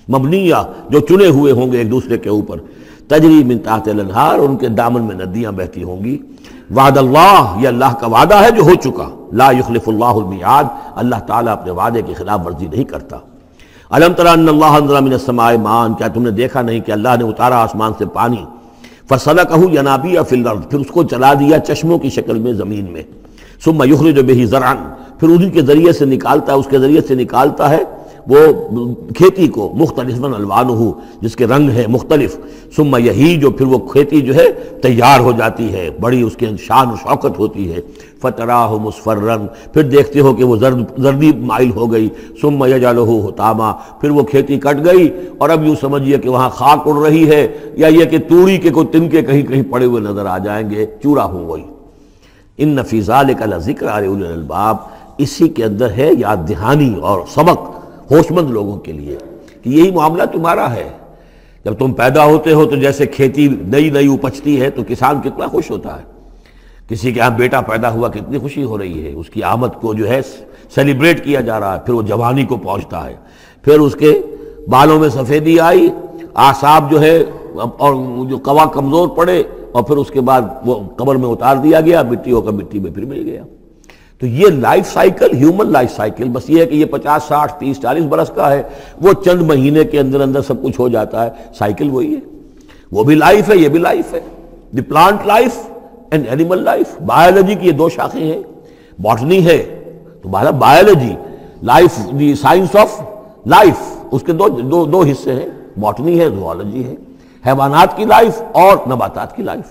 مبنیہ جو چنے ہوئے ہوں گے ایک دوسرے کے اوپر، تجری من تحت الانہار، ان کے دامن میں ندیاں بہتی ہوں گی۔ وعد اللہ، یہ اللہ کا وعدہ ہے جو ہو چکا، لا یخلف اللہ المیعاد، اللہ تعالیٰ اپنے وعدے کی خلاف ورزی نہیں کرتا۔ الم تر ان اللہ انزل من السماء ماء، کیا تم نے دیکھا نہیں کہ اللہ نے اتارا آسمان سے پانی، فسلکہ ینابیع فی الارض، پھر اس کو چلا دیا چشموں کی شکل میں زمین میں، ثم یخرج بہ زرعا، پھر ان کے ذریعے سے نکالتا ہے، اس کے ذریعے سے نکالتا ہے وہ کھیتی کو، مختلف الوانہ، جس کے رنگ ہیں مختلف، ثم یہیج، پھر وہ کھیتی جو ہے تیار ہو جاتی ہے، بڑی اس کے شان و شوکت ہوتی ہے، فتراہ مصفرا، پھر دیکھتے ہو کہ وہ زرد زردی مائل ہو گئی، ثم یجعلہ حطاما، پھر وہ کھیتی کٹ گئی اور اب یوں سمجھیے کہ وہاں خاک اڑ رہی ہے، یا یہ کہ توڑی کے کوئی تنکے کہیں کہیں پڑے ہوئے نظر آ جائیں گے، چورا ہو گئی۔ ان فی ذلک لذکر لأولی الالباب، اسی کے اندر ہے یاد دہانی اور سبق ہوش مند لوگوں کے لیے کہ یہی معاملہ تمہارا ہے۔ جب تم پیدا ہوتے ہو تو جیسے کھیتی نئی نئی اپجتی ہے تو کسان کتنا خوش ہوتا ہے، کسی کے یہاں بیٹا پیدا ہوا کتنی خوشی ہو رہی ہے، اس کی آمد کو جو ہے سیلیبریٹ کیا جا رہا ہے، پھر وہ جوانی کو پہنچتا ہے، پھر اس کے بالوں میں سفیدی آئی، اعصاب جو ہے اور جو قوا کمزور پڑے، اور پھر اس کے بعد وہ قبر میں اتار دیا گیا، مٹی ہو کر مٹی میں پھر مل گیا۔ تو یہ life cycle, human life cycle, بس یہ ہے کہ یہ پچاس ساٹھ تیس چالیس برس کا ہے، وہ چند مہینے کے اندر اندر سب کچھ ہو جاتا ہے، سائیکل وہی ہے، وہ بھی لائف ہے، یہ بھی لائف ہے۔ The plant life and animal life, biology کی یہ دو شاخیں ہیں، باٹنی ہے تو biology, life the science of life, اس کے دو دو دو حصے ہیں، باٹنی ہے، زوالوجی ہے، حیوانات کی لائف اور نباتات کی لائف۔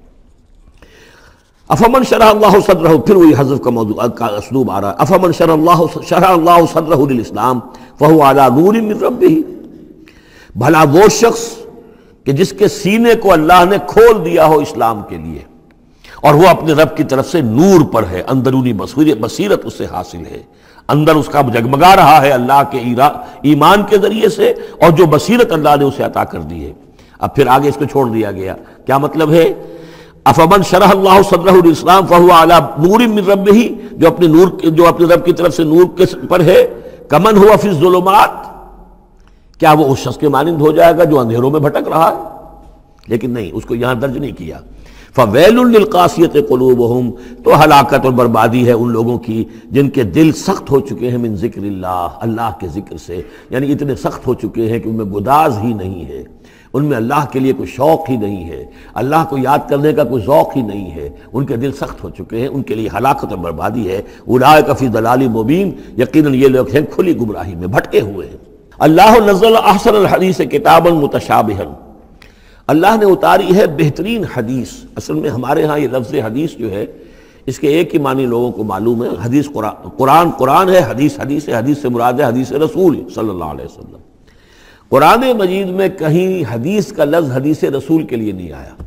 افمن شرح اللہ صدرہ، پھر وہی حذف کا موضوع کا اسلوب آ رہا ہے، افمن شرح اللہ شرح اللہ صدرہ للاسلام فہو علی نور من ربہ، بھلا وہ شخص کہ جس کے سینے کو اللہ نے کھول دیا ہو اسلام کے لیے، اور وہ اپنے رب کی طرف سے نور پر ہے، اندرونی بصیرت اس سے حاصل ہے، اندر اس کا جگمگا رہا ہے اللہ کے ایمان کے ذریعے سے، اور جو بصیرت اللہ نے اسے عطا کر دی ہے۔ اب پھر آگے اس کو چھوڑ دیا گیا، کیا مطلب ہے؟ افمن شرح اللہ صدرہ للاسلام فہو علی نور من ربہ، جو اپنے نور جو اپنے رب کی طرف سے نور کے پر ہے، کمن ہوا فی الظلمات، کیا وہ اس شخص کے مانند ہو جائے گا جو اندھیروں میں بھٹک رہا ہے؟ لیکن نہیں، اس کو یہاں درج نہیں کیا۔ فویل للقاسیۃ قلوبہم، تو ہلاکت اور بربادی ہے ان لوگوں کی جن کے دل سخت ہو چکے ہیں من ذکر اللہ، اللہ کے ذکر سے، یعنی اتنے سخت ہو چکے ہیں کہ ان میں گداز ہی نہیں ہے، ان میں اللہ کے لیے کوئی شوق ہی نہیں ہے، اللہ کو یاد کرنے کا کوئی ذوق ہی نہیں ہے، ان کے دل سخت ہو چکے ہیں، ان کے لیے ہلاکت اور بربادی ہے۔ اولئک فی ضلال مبین، یقیناً یہ لوگ ہیں کھلی گمراہی میں بھٹکے ہوئے ہیں۔ اللہ نزل احسن الحدیث کتابا متشابہا، اللہ نے اتاری ہے بہترین حدیث۔ اصل میں ہمارے ہاں یہ لفظ حدیث جو ہے اس کے ایک ہی معنی لوگوں کو معلوم ہے، حدیث قرآن قرآن قرآن ہے، حدیث حدیث ہے، حدیث سے مراد ہے حدیث رسول صلی اللہ علیہ وسلم۔ قرآن مجید میں کہیں حدیث کا لفظ حدیث رسول کے لیے نہیں آیا،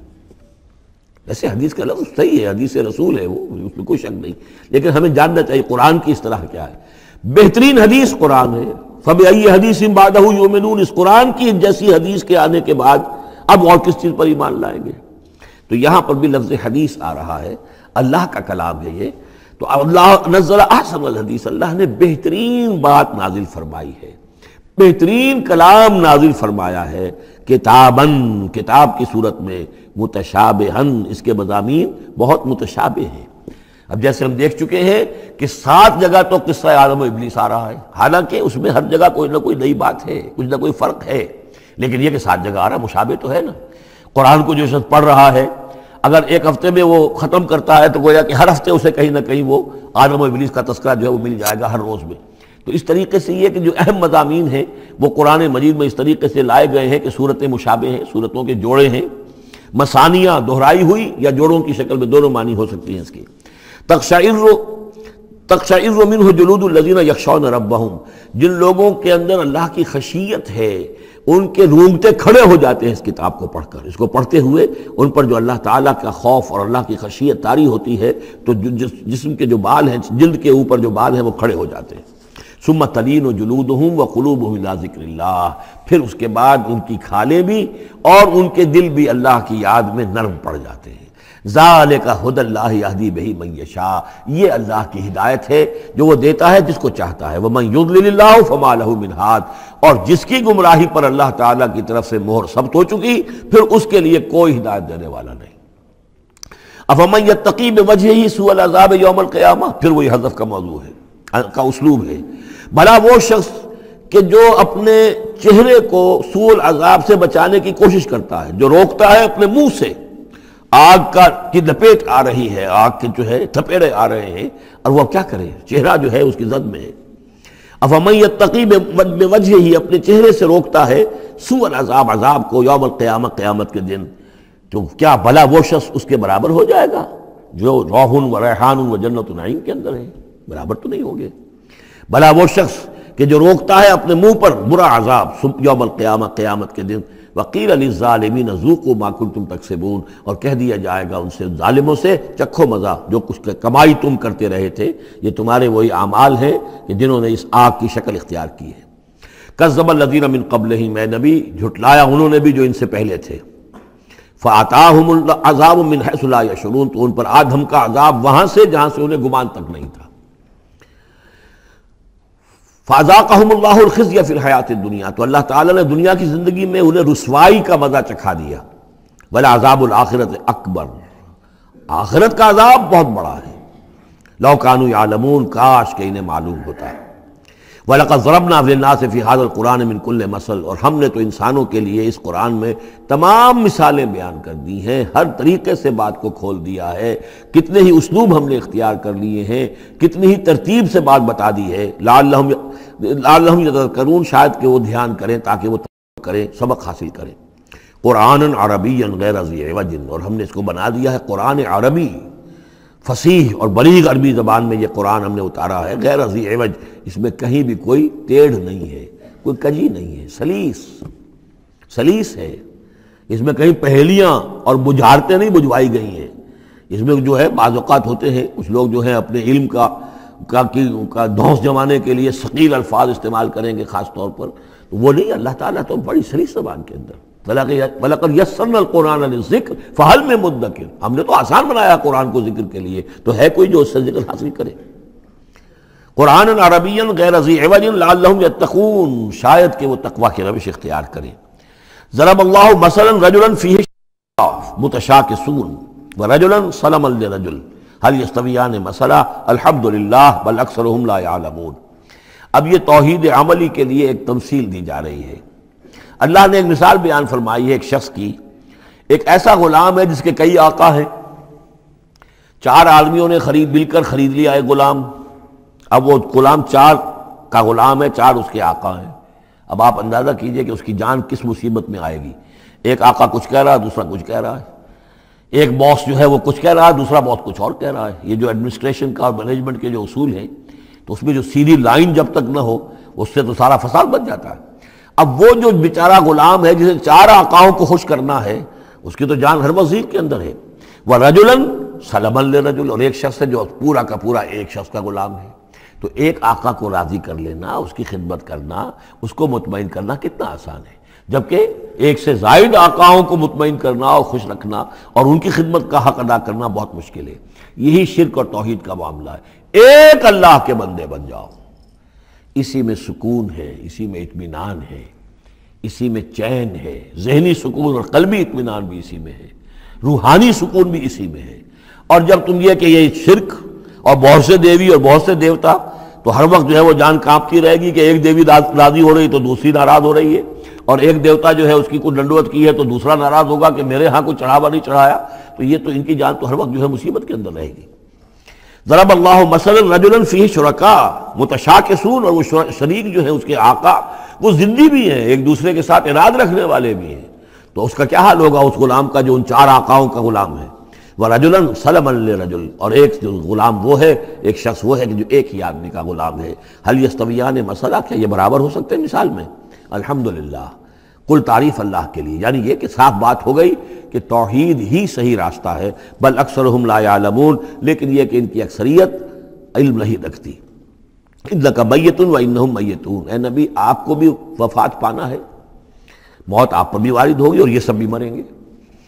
ویسے حدیث کا لفظ صحیح ہے، حدیث رسول ہے، وہ اس میں کوئی شک نہیں، لیکن ہمیں جاننا چاہیے قرآن کی اصطلاح کیا ہے۔ بہترین حدیث قرآن ہے، فَبِأَيِّ حَدِيثٍ بَعْدَهُ يُؤْمِنُونَ، اس قرآن کی جیسی حدیث کے آنے کے بعد اب اور کس چیز پر ایمان لائیں گے؟ تو یہاں پر بھی لفظ حدیث آ رہا ہے، اللہ کا کلام ہے یہ، تو اللہ نزل احسن الحدیث، اللہ نے بہترین بات نازل فرمائی ہے، بہترین کلام نازل فرمایا ہے، کتاباً، کتاب کی صورت میں، متشابہاً، اس کے مضامین بہت متشابہ ہیں۔ اب جیسے ہم دیکھ چکے ہیں کہ سات جگہ تو قصہ آدم و ابلیس آ رہا ہے، حالانکہ اس میں ہر جگہ کوئی نہ کوئی نئی بات ہے، کچھ نہ کوئی فرق ہے، لیکن یہ کہ سات جگہ آ رہا مشابہ تو ہے نا۔ قرآن کو جو شخص پڑھ رہا ہے اگر ایک ہفتے میں وہ ختم کرتا ہے تو گویا کہ ہر ہفتے اسے کہیں نہ کہیں وہ آدم و ابلیس کا تذکرہ جو ہے وہ مل جائے گا ہر روز میں۔ تو اس طریقے سے یہ کہ جو اہم مضامین ہیں وہ قرآن مجید میں اس طریقے سے لائے گئے ہیں کہ صورتیں مشابہ ہیں، صورتوں کے جوڑے ہیں، مثانیہ دہرائی ہوئی یا جوڑوں کی شکل میں دونوں معنی ہو سکتی ہیں اس کی۔ تقشعر تقشعر منہ جلود الذین یخشون ربہم، جن لوگوں کے اندر اللہ کی خشیت ہے ان کے رونگٹے کھڑے ہو جاتے ہیں اس کتاب کو پڑھ کر، اس کو پڑھتے ہوئے ان پر جو اللہ تعالیٰ کا خوف اور اللہ کی خشیت طاری ہوتی ہے تو جسم کے جو بال ہیں، جلد کے اوپر جو بال ہیں وہ کھڑے ہو جاتے ہیں۔ ثم تلین جلودہم وقلوبہم الی ذکر اللہ، پھر اس کے بعد ان کی کھالیں بھی اور ان کے دل بھی اللہ کی یاد میں نرم پڑ جاتے ہیں۔ ذالک ھدی اللہ یہدی بہ من یشاء، یہ اللہ کی ہدایت ہے جو وہ دیتا ہے جس کو چاہتا ہے، ومن یضلل اللہ فما لہ من ہاد، اور جس کی گمراہی پر اللہ تعالیٰ کی طرف سے مہر ثبت ہو چکی پھر اس کے لیے کوئی ہدایت دینے والا نہیں۔ افمن یتقی بوجہہ سوء العذاب یوم القیامہ، پھر وہی حذف کا موضوع ہے کا اسلوب ہے، بھلا وہ شخص کہ جو اپنے چہرے کو سوء العذاب سے بچانے کی کوشش کرتا ہے، جو روکتا ہے اپنے منہ سے، آگ کا کی لپیٹ آ رہی ہے، آگ کے جو ہے تھپیڑے آ رہے ہیں، اور وہ کیا کرے، چہرہ جو ہے اس کی زد میں ہے۔ افمن یتقی بوجہہ، اپنے چہرے سے روکتا ہے سوء العذاب، عذاب کو، یوم القیامہ، قیامت کے دن، تو کیا بھلا وہ شخص اس کے برابر ہو جائے گا جو روح و ریحان و جنت نعیم کے اندر ہے؟ برابر تو نہیں ہوگے۔ بھلا وہ شخص کہ جو روکتا ہے اپنے منہ پر برا عذاب یوم القیامہ، قیامت کے دن، وقیل للظالمین ذوقوا ما کنتم تکسبون، اور کہہ دیا جائے گا ان سے، ظالموں سے، چکھو مزہ جو کچھ کمائی تم کرتے رہے تھے، یہ تمہارے وہی اعمال ہیں کہ جنہوں نے اس آگ کی شکل اختیار کی ہے۔ کذب الذین من قبلہم، اے نبی جھٹلایا انہوں نے بھی جو ان سے پہلے تھے، فآتاہم العذاب من حیث لا یشعرون، تو ان پر آ دھمکا عذاب وہاں سے جہاں سے انہیں گمان تک نہیں تھا۔ فَأَذَاقَهُمُ اللَّهُ الْخِزْيَ فِي الْحَيَاةِ الدُّنْيَا، تو اللہ تعالیٰ نے دنیا کی زندگی میں انہیں رسوائی کا مزہ چکھا دیا۔ وَلَعَذَابُ الْآخِرَةِ أَكْبَرُ، آخرت کا عذاب بہت بڑا ہے۔ لَوْ كَانُوا يَعْلَمُونَ، کاش کہ انہیں معلوم ہوتا ہے۔ وَلَقَدْ ضَرَبْنَا لِلنَّاسِ فِي هَذَا الْقُرْآنِ مِنْ كُلِّ مَثَلٍ، اور ہم نے تو انسانوں کے لیے اس قرآن میں تمام مثالیں بیان کر دی ہیں، ہر طریقے سے بات کو کھول دیا ہے، کتنے ہی اسلوب ہم نے اختیار کر لیے ہیں، کتنی ہی ترتیب سے بات بتا دی ہے، لعلہم لعلہم یتذکرون، شاید کہ وہ دھیان کریں تاکہ وہ کریں، سبق حاصل کریں۔ قرآن عربی غیر ذی عوج، اور ہم نے اس کو بنا دیا ہے قرآن عربی، فصیح اور بلیغ عربی زبان میں یہ قرآن ہم نے اتارا ہے، غیر ذی عوج، اس میں کہیں بھی کوئی ٹیڑھ نہیں ہے، کوئی کجی نہیں ہے، سلیس سلیس ہے، اس میں کہیں پہیلیاں اور بجھارتیں نہیں بجھوائی گئی ہیں۔ اس میں جو ہے بعض اوقات ہوتے ہیں کچھ لوگ جو ہیں اپنے علم کا کا کی کا دھونس جمانے کے لیے ثقیل الفاظ استعمال کریں گے خاص طور پر، تو وہ نہیں، اللہ تعالیٰ تو بڑی سلیس زبان کے اندر، وَلَقَدْ يَسَّرْنَا الْقُرْآنَ لِلذِّكْرِ فَهَلْ مِن مُدَّكِرٍ، ہم نے تو آسان بنایا قرآن کو ذکر کے لیے، تو ہے کوئی جو اس سے ذکر حاصل کرے۔ قرآن عربی غیر ذی عوج لعلہم یتقون، شاید کہ وہ تقوی کی روش اختیار کریں۔ ضرب اللہ مثلا رجلا فیہ متشاکسون ورجلا سلما لرجل هل یستویان مثلا الحمد للہ بل اکثرهم لا یعلمون۔ اب یہ توحید عملی کے لیے ایک تمثیل دی جا رہی ہے۔ اللہ نے ایک مثال بیان فرمائی ہے ایک شخص کی، ایک ایسا غلام ہے جس کے کئی آقا ہیں، چار آدمیوں نے خرید مل کر خرید لیا ایک غلام، اب وہ غلام چار کا غلام ہے، چار اس کے آقا ہیں۔ اب آپ اندازہ کیجئے کہ اس کی جان کس مصیبت میں آئے گی، ایک آقا کچھ کہہ رہا ہے، دوسرا کچھ کہہ رہا ہے، ایک باس جو ہے وہ کچھ کہہ رہا ہے، دوسرا باس کچھ اور کہہ رہا ہے۔ یہ جو ایڈمنسٹریشن کا اور مینجمنٹ کے جو اصول ہیں، تو اس میں جو سیدھی لائن جب تک نہ ہو اس سے تو سارا فساد بن جاتا ہے۔ اب وہ جو بیچارہ غلام ہے جسے چار آقاؤں کو خوش کرنا ہے، اس کی تو جان ہر وزیر کے اندر ہے۔ وَرَجُلًا سَلَمًا لِرَجُلٍ، اور ایک شخص ہے جو پورا کا پورا ایک شخص کا غلام ہے۔ تو ایک آقا کو راضی کر لینا، اس کی خدمت کرنا، اس کو مطمئن کرنا کتنا آسان ہے، جبکہ ایک سے زائد آقاؤں کو مطمئن کرنا اور خوش رکھنا اور ان کی خدمت کا حق ادا کرنا بہت مشکل ہے۔ یہی شرک اور توحید کا معاملہ ہے، ایک اللہ کے بندے بن جاؤ، اسی میں سکون ہے، اسی میں اطمینان ہے، اسی میں چین ہے، ذہنی سکون اور قلبی اطمینان بھی اسی میں ہے، روحانی سکون بھی اسی میں ہے۔ اور جب تم یہ کہ یہ شرک اور بہت سے دیوی اور بہت سے دیوتا، تو ہر وقت جو ہے وہ جان کانپتی رہے گی کہ ایک دیوی راضی ہو رہی تو دوسری ناراض ہو رہی ہے، اور ایک دیوتا جو ہے اس کی کوئی ڈنڈوت کی ہے تو دوسرا ناراض ہوگا کہ میرے ہاں کوئی چڑھاوا نہیں چڑھایا، تو یہ تو ان کی جان تو ہر وقت جو ہے مصیبت کے اندر رہے گی۔ ضرب اللہ مثلا رجلا فیہ شرکاء متشاکسون، اور وہ شریک جو ہے اس کے آقا وہ زندی بھی ہیں، ایک دوسرے کے ساتھ اراد رکھنے والے بھی ہیں، تو اس کا کیا حال ہوگا اس غلام کا جو ان چار آقاؤں کا غلام ہے۔ وَرَجُلًا سَلَمًا لِرَجُلٍ، اور ایک جو غلام وہ ہے، ایک شخص وہ ہے کہ جو ایک ہی آدمی کا غلام ہے۔ هل يستویان مثلا، کیا یہ برابر ہو سکتے ہیں مثال میں؟ الحمدللہ، کل تعریف اللہ کے لیے، یعنی یہ کہ صاف بات ہو گئی کہ توحید ہی صحیح راستہ ہے، بل اکثرهم لا يعلمون، لیکن یہ کہ ان کی اکثریت علم نہیں رکھتی۔ انک میت و انہم میتون، اے نبی آپ کو بھی وفات پانا ہے، موت آپ پر بھی وارد ہوگی اور یہ سب بھی مریں گے۔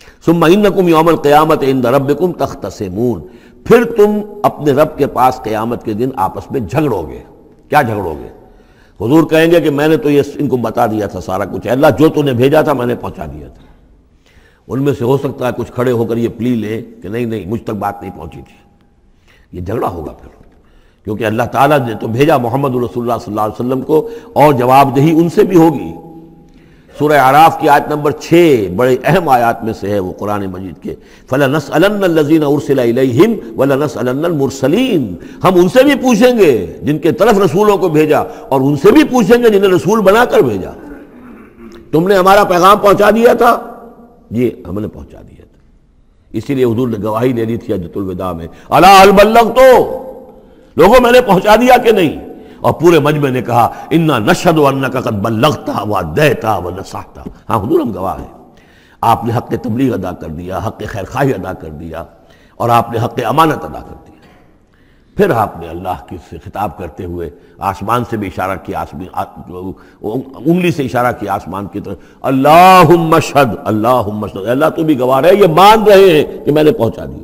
ثم انکم یوم القیامت عند ربکم تختصمون، پھر تم اپنے رب کے پاس قیامت کے دن آپس میں جھگڑو گے۔ کیا جھگڑو گے؟ حضور کہیں گے کہ میں نے تو یہ ان کو بتا دیا تھا سارا کچھ، اللہ جو تو نے بھیجا تھا میں نے پہنچا دیا تھا۔ ان میں سے ہو سکتا ہے کچھ کھڑے ہو کر یہ پلی لیں کہ نہیں نہیں مجھ تک بات نہیں پہنچی تھی، یہ جھگڑا ہوگا پھر، کیونکہ اللہ تعالیٰ نے تو بھیجا محمد رسول اللہ صلی اللہ علیہ وسلم کو، اور جواب دہی ان سے بھی ہوگی۔ سورہ اعراف کی آیت نمبر چھ بڑے اہم آیات میں سے ہے وہ قرآن مجید کے، فَلَنَسْأَلَنَّ الَّذِينَ أُرْسِلَ إِلَيْهِمْ وَلَنَسْأَلَنَّ الْمُرْسَلِينَ، ہم ان سے بھی پوچھیں گے جن کے طرف رسولوں کو بھیجا، اور ان سے بھی پوچھیں گے جنہیں رسول بنا کر بھیجا۔ تم نے ہمارا پیغام پہنچا دیا تھا؟ جی ہم نے پہنچا دیا تھا۔ اسی لیے حضور نے گواہی دے دی تھی حجۃ الوداع میں، الا هل بلغت، لوگوں میں نے پہنچا دیا کہ نہیں؟ اور پورے مجمع نے کہا انا نشہد انک قد بلغت وادیت ونصحت، ہاں حضور ہم گواہ ہیں، آپ نے حق تبلیغ ادا کر دیا، حق خیر خواہی ادا کر دیا، اور آپ نے حق امانت ادا کر دیا۔ پھر آپ نے اللہ کی سے خطاب کرتے ہوئے آسمان سے بھی اشارہ کیا، آسمان انگلی سے اشارہ کیا آسمان کی طرف، اللہم اشہد، اللہم اشہد، اللہ تو بھی گواہ رہے، یہ مان رہے ہیں کہ میں نے پہنچا دیا۔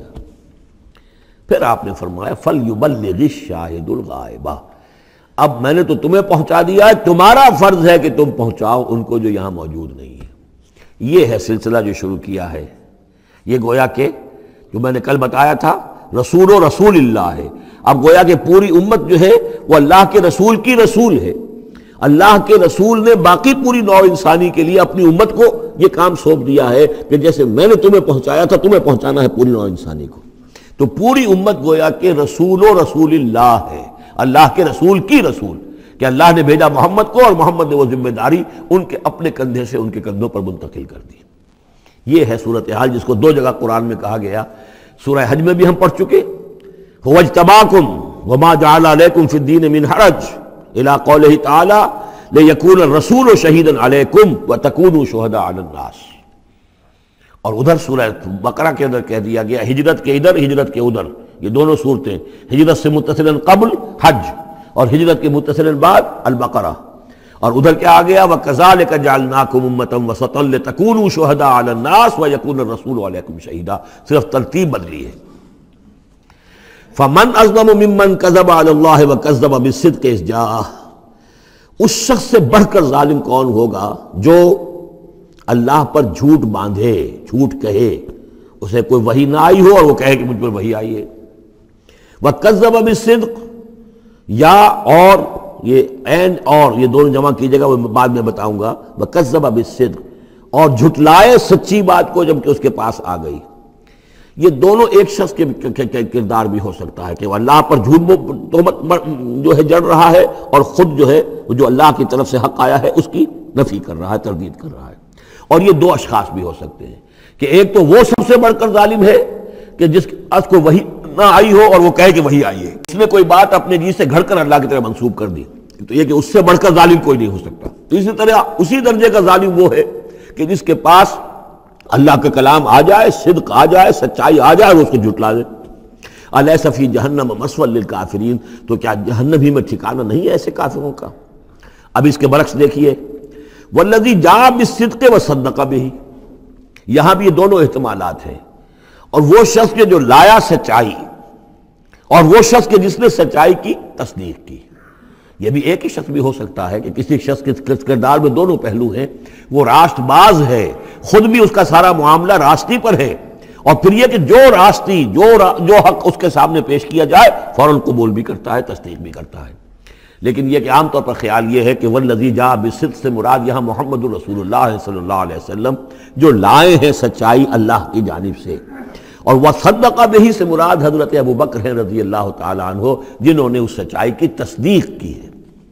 پھر آپ نے فرمایا فَلْيُبَلِّغِ الشَّاهِدُ الْغَائِبَ، اب میں نے تو تمہیں پہنچا دیا ہے، تمہارا فرض ہے کہ تم پہنچاؤ ان کو جو یہاں موجود نہیں ہے۔ یہ ہے سلسلہ جو شروع کیا ہے، یہ گویا کہ جو میں نے کل بتایا تھا رسول و رسول اللہ ہے، اب گویا کہ پوری امت جو ہے وہ اللہ کے رسول کی رسول ہے۔ اللہ کے رسول نے باقی پوری نوع انسانی کے لیے اپنی امت کو یہ کام سونپ دیا ہے کہ جیسے میں نے تمہیں پہنچایا تھا تمہیں پہنچانا ہے پوری نوع انسانی کو۔ تو پوری امت گویا کہ رسول و رسول اللہ ہے، اللہ کے رسول کی رسول، کہ اللہ نے بھیجا محمد کو، اور محمد نے وہ ذمہ داری ان کے اپنے کندھے سے ان کے کندھوں پر منتقل کر دی۔ یہ ہے صورتحال جس کو دو جگہ قرآن میں کہا گیا، سورہ حج میں بھی ہم پڑھ چکے، هو اجتباکم وما جعل علیکم فی الدین من حرج الی قولہ تعالی لیکون الرسول شہیدا علیکم وتکونوا شہداء علی الناس۔ اور ادھر سورہ بقرہ کے اندر کہہ دیا گیا ہجرت کے ادھر ہجرت کے ادھر، یہ دونوں صورتیں، ہجرت سے متصلاً قبل حج اور ہجرت کے متصلاً بعد البقرہ۔ اور ادھر کیا آ گیا وَكَذَلِكَ جَعَلْنَاكُمْ أُمَّةً وَسَطًا لِتَكُونُوا شُهَدَاءَ عَلَى النَّاسِ وَيَكُونَ الرَّسُولُ عَلَيْكُمْ شَهِيدًا، صرف ترتیب بدلی ہے۔ فَمَنْ أَظْلَمُ مِمَّنْ كَذَبَ عَلَى اللَّهِ وَكَذَّبَ بِالصِّدْقِ إِذْ جَاءَهُ، اس شخص سے بڑھ کر ظالم کون ہوگا جو اللہ پر جھوٹ باندھے، جھوٹ کہے، اسے کوئی وحی نہ آئی ہو اور وہ کہے کہ مجھ پر وحی آئی ہے۔ وَكَذَّبَ بِالصِّدْقِ، یا اور یہ این اور یہ دونوں جمع کیجیے گا، وہ بعد میں بتاؤں گا۔ وَكَذَّبَ بِالصِّدْقِ، اور جھٹلائے سچی بات کو جب کہ اس کے پاس آ گئی۔ یہ دونوں ایک شخص کے کردار بھی ہو سکتا ہے کہ وہ اللہ پر جھوٹ تہمت جو ہے جڑ رہا ہے، اور خود جو ہے جو اللہ کی طرف سے حق آیا ہے اس کی نفی کر رہا ہے، تردید کر رہا ہے۔ اور یہ دو اشخاص بھی ہو سکتے ہیں کہ ایک تو وہ سب سے بڑھ کر ظالم ہے کہ جس اس کو وحی نہ آئی ہو اور وہ کہے کہ وحی آئی ہے، اس نے کوئی بات اپنے جی سے گھڑ کر اللہ کی طرف منسوب کر دی، تو یہ کہ اس سے بڑھ کر ظالم کوئی نہیں ہو سکتا۔ تو اسی طرح اسی درجے کا ظالم وہ ہے کہ جس کے پاس اللہ کا کلام آ جائے، صدق آ جائے، سچائی آ جائے اور اس کو جھٹلا دے۔ الیس فی جہنم مثوی للکافرین، تو کیا جہنم ہی میں ٹھکانہ نہیں ہے ایسے کافروں کا؟ اب اس کے برعکس دیکھیے والذی جاء بالصدق وصدق بہ، یہاں بھی یہ دونوں احتمالات ہیں، اور وہ شخص کے جو لایا سچائی، اور وہ شخص کے جس نے سچائی کی تصدیق کی۔ یہ بھی ایک ہی شخص بھی ہو سکتا ہے کہ کسی شخص کے کردار میں دونوں پہلو ہیں، وہ راست باز ہے، خود بھی اس کا سارا معاملہ راستی پر ہے، اور پھر یہ کہ جو راستی جو جو حق اس کے سامنے پیش کیا جائے فوراً قبول بھی کرتا ہے، تصدیق بھی کرتا ہے۔ لیکن یہ کہ عام طور پر خیال یہ ہے کہ والذی جاء بالصدق سے مراد یہاں محمد الرسول اللہ صلی اللہ علیہ وسلم جو لائے ہیں سچائی اللہ کی جانب سے، اور وصدق بہ سے مراد حضرت ابو بکر ہیں رضی اللہ تعالی عنہ جنہوں نے اس سچائی کی تصدیق کی ہے۔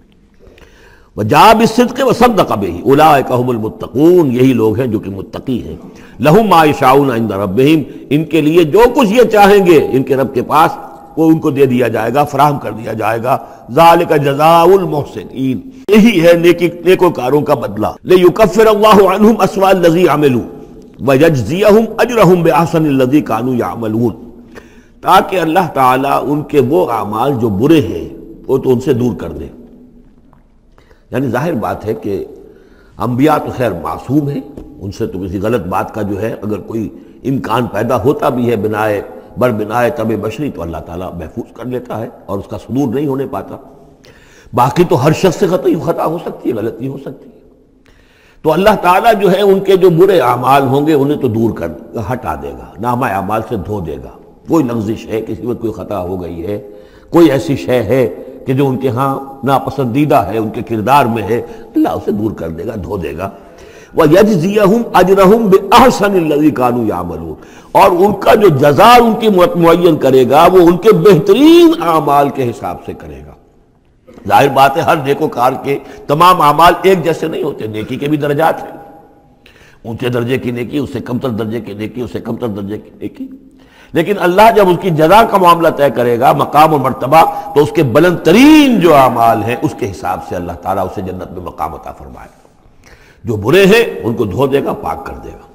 وجاء بالصدق وصدق بہ اولئک هم المتقون، یہی لوگ ہیں جو کہ متقی ہیں۔ لہم ما یشاؤون عند ربہم، ان کے لیے جو کچھ یہ چاہیں گے ان کے رب کے پاس وہ ان کو دے دیا جائے گا، فراہم کر دیا جائے گا۔ ذالک جزاء المحسنین، یہی ہے نیکی نیکوکاروں کا بدلہ۔ لیکفر اللہ عنہم اسوأ الذی عملوا وَيَجْزِيَهُمْ أَجْرَهُمْ بِأَحْسَنِ الَّذِي كَانُوا يَعْمَلُونَ، تاکہ اللہ تعالیٰ ان کے وہ اعمال جو برے ہیں وہ تو ان سے دور کر دے۔ یعنی ظاہر بات ہے کہ انبیاء تو خیر معصوم ہیں، ان سے تو کسی غلط بات کا جو ہے اگر کوئی امکان پیدا ہوتا بھی ہے بنائے بر بنائے طب بشری تو اللہ تعالیٰ محفوظ کر لیتا ہے اور اس کا صدور نہیں ہونے پاتا. باقی تو ہر شخص سے خطا خطا ہو سکتی ہے، غلطی ہو سکتی ہے. تو اللہ تعالیٰ جو ہے ان کے جو برے اعمال ہوں گے انہیں تو دور کر ہٹا دے گا، نامہ اعمال سے دھو دے گا. کوئی لغزش ہے، کسی وقت کوئی خطا ہو گئی ہے، کوئی ایسی شے ہے کہ جو ان کے ہاں ناپسندیدہ ہے، ان کے کردار میں ہے، اللہ اسے دور کر دے گا، دھو دے گا. وَيَجْزِيَهُمْ أَجْرَهُمْ بِأَحْسَنِ الَّذِي كَانُوا يَعْمَلُونَ، اور ان کا جو جزا ان کی معین کرے گا وہ ان کے بہترین اعمال کے حساب سے کرے گا. ظاہر بات ہے ہر نیکوکار کے تمام اعمال ایک جیسے نہیں ہوتے، نیکی کے بھی درجات ہیں، اونچے درجے کی نیکی، اس سے کمتر درجے کی نیکی، اس سے کمتر درجے کی نیکی. لیکن اللہ جب اس کی جزا کا معاملہ طے کرے گا، مقام و مرتبہ، تو اس کے بلند ترین جو اعمال ہیں اس کے حساب سے اللہ تعالیٰ اسے جنت میں مقام عطا فرمائے گا. جو برے ہیں ان کو دھو دے گا، پاک کر دے گا.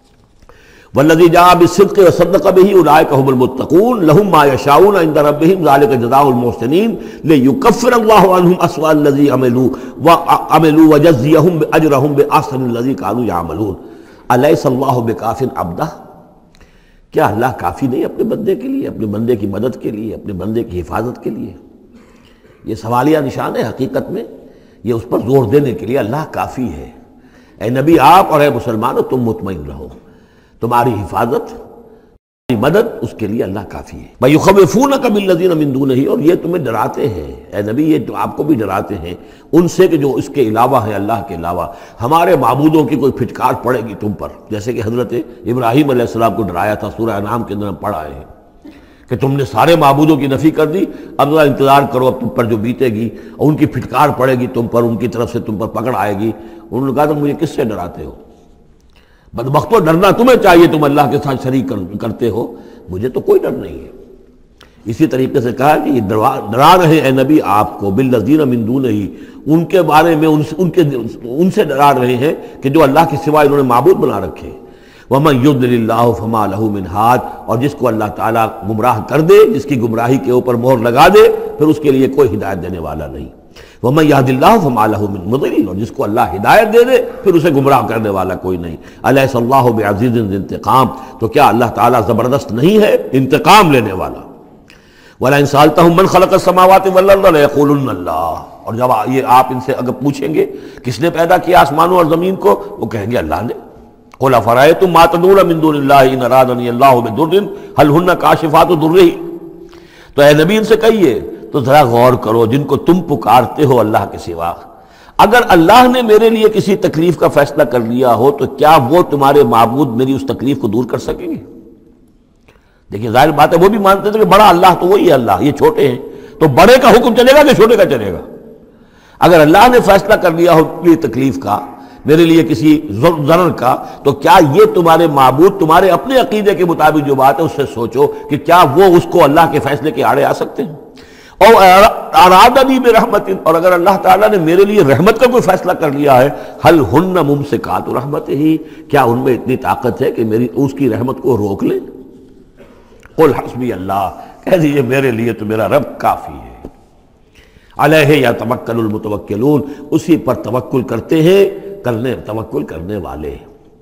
والذی جاء بالصدق وصدق به اولئک هم المتقون لهم ما یشاءون عند ربهم ذلك جزاء المحسنین لیکفر اللہ عنهم اسوأ الذی عملوا وعملوا وجزیهم اجرهم باحسن الذی كانوا يعملون. الیس اللہ بکاف عبدہ، کیا اللہ کافی نہیں اپنے بندے کے لیے، اپنے بندے کی مدد کے لیے، اپنے بندے کی حفاظت کے لیے؟ یہ سوالیہ نشان ہے حقیقت میں، یہ اس پر زور دینے کے لیے اللہ کافی ہے. اے نبی آپ اور اے مسلمانوں تم مطمئن رہو، تمہاری حفاظت، تمہاری مدد اس کے لیے اللہ کافی ہے. وَيُخَوِّفُونَكَ بِالَّذِينَ مِن دُونِهِ، اور یہ تمہیں ڈراتے ہیں اے نبی، یہ تو آپ کو بھی ڈراتے ہیں ان سے کہ جو اس کے علاوہ ہے، اللہ کے علاوہ ہمارے معبودوں کی کوئی پھٹکار پڑے گی تم پر، جیسے کہ حضرت ابراہیم علیہ السلام کو ڈرایا تھا. سورہ انعام کے اندر ہم پڑھ آئے ہیں کہ تم نے سارے معبودوں کی نفی کر دی، اب ذرا انتظار کرو، اب تم پر جو بیتے گی اور ان کی پھٹکار پڑے گی تم پر، ان کی طرف سے تم پر پکڑ آئے گی. انہوں نے کہا تم مجھے کس سے ڈراتے ہو؟ بدبختو ڈرنا تمہیں چاہیے، تم اللہ کے ساتھ شریک کرتے ہو، مجھے تو کوئی ڈر نہیں ہے. اسی طریقے سے کہا کہ یہ ڈرا رہے اے نبی آپ کو بالذین من دونہ، ان کے بارے میں ان کے ان سے ڈرا رہے ہیں کہ جو اللہ کے سوا انہوں نے معبود بنا رکھے. وَمَن يُضْلِلِ اللَّهُ فَمَا لَهُ مِنْ هَادٍ، اور جس کو اللہ تعالیٰ گمراہ کر دے، جس کی گمراہی کے اوپر مہر لگا دے، پھر اس کے لیے کوئی ہدایت دینے والا نہیں. وَمَن يَهْدِ اللَّهُ فَمَا لَهُ مِن مُضِلٍ، اور جس کو اللہ ہدایت دے دے پھر اسے گمراہ کرنے والا کوئی نہیں. أَلَيْسَ اللَّهُ بِعَزِيزٍ ذِي انتقام، تو کیا اللہ تعالیٰ زبردست نہیں ہے، انتقام لینے والا. وَلَئِن سَأَلْتَهُم مَّن خَلَقَ السَّمَاوَاتِ وَالْأَرْضَ لَيَقُولُنَّ اللَّهُ، اور جب یہ آپ ان سے اگر پوچھیں گے کس نے پیدا کیا آسمانوں اور زمین کو، وہ کہیں گے اللہ نے. قُلْ أَفَرَأَيْتُم مَّا تَدْعُونَ مِن دُونِ اللَّهِ إِنْ أَرَادَنِيَ اللَّهُ بِضُرٍّ هَلْ هُنَّ كَاشِفَاتُ ضُرِّهِ. تو اے نبی ان سے کہیے تو ذرا غور کرو، جن کو تم پکارتے ہو اللہ کے سوا، اگر اللہ نے میرے لیے کسی تکلیف کا فیصلہ کر لیا ہو تو کیا وہ تمہارے معبود میری اس تکلیف کو دور کر سکیں گے؟ دیکھیے ظاہر بات ہے وہ بھی مانتے تھے کہ بڑا اللہ تو وہی ہے، اللہ یہ چھوٹے ہیں، تو بڑے کا حکم چلے گا کہ چھوٹے کا چلے گا؟ اگر اللہ نے فیصلہ کر لیا ہو میری تکلیف کا، میرے لیے کسی ضرر کا، تو کیا یہ تمہارے معبود تمہارے اپنے عقیدے کے مطابق جو بات ہے اس سے سوچو کہ کیا وہ اس کو اللہ کے فیصلے کے آڑے آ سکتے ہیں؟ اور ارادنی برحمت، اور اگر اللہ تعالیٰ نے میرے لیے رحمت کا کوئی فیصلہ کر لیا ہے، حل ہن ممسکات رحمت ہی، کیا ان میں اتنی طاقت ہے کہ میری اس کی رحمت کو روک لیں؟ قل حسبی اللہ، کہہ دیجئے میرے لیے تو میرا رب کافی ہے. علیہ یتوکل المتوکلون، اسی پر توکل کرتے ہیں کرنے توکل کرنے والے.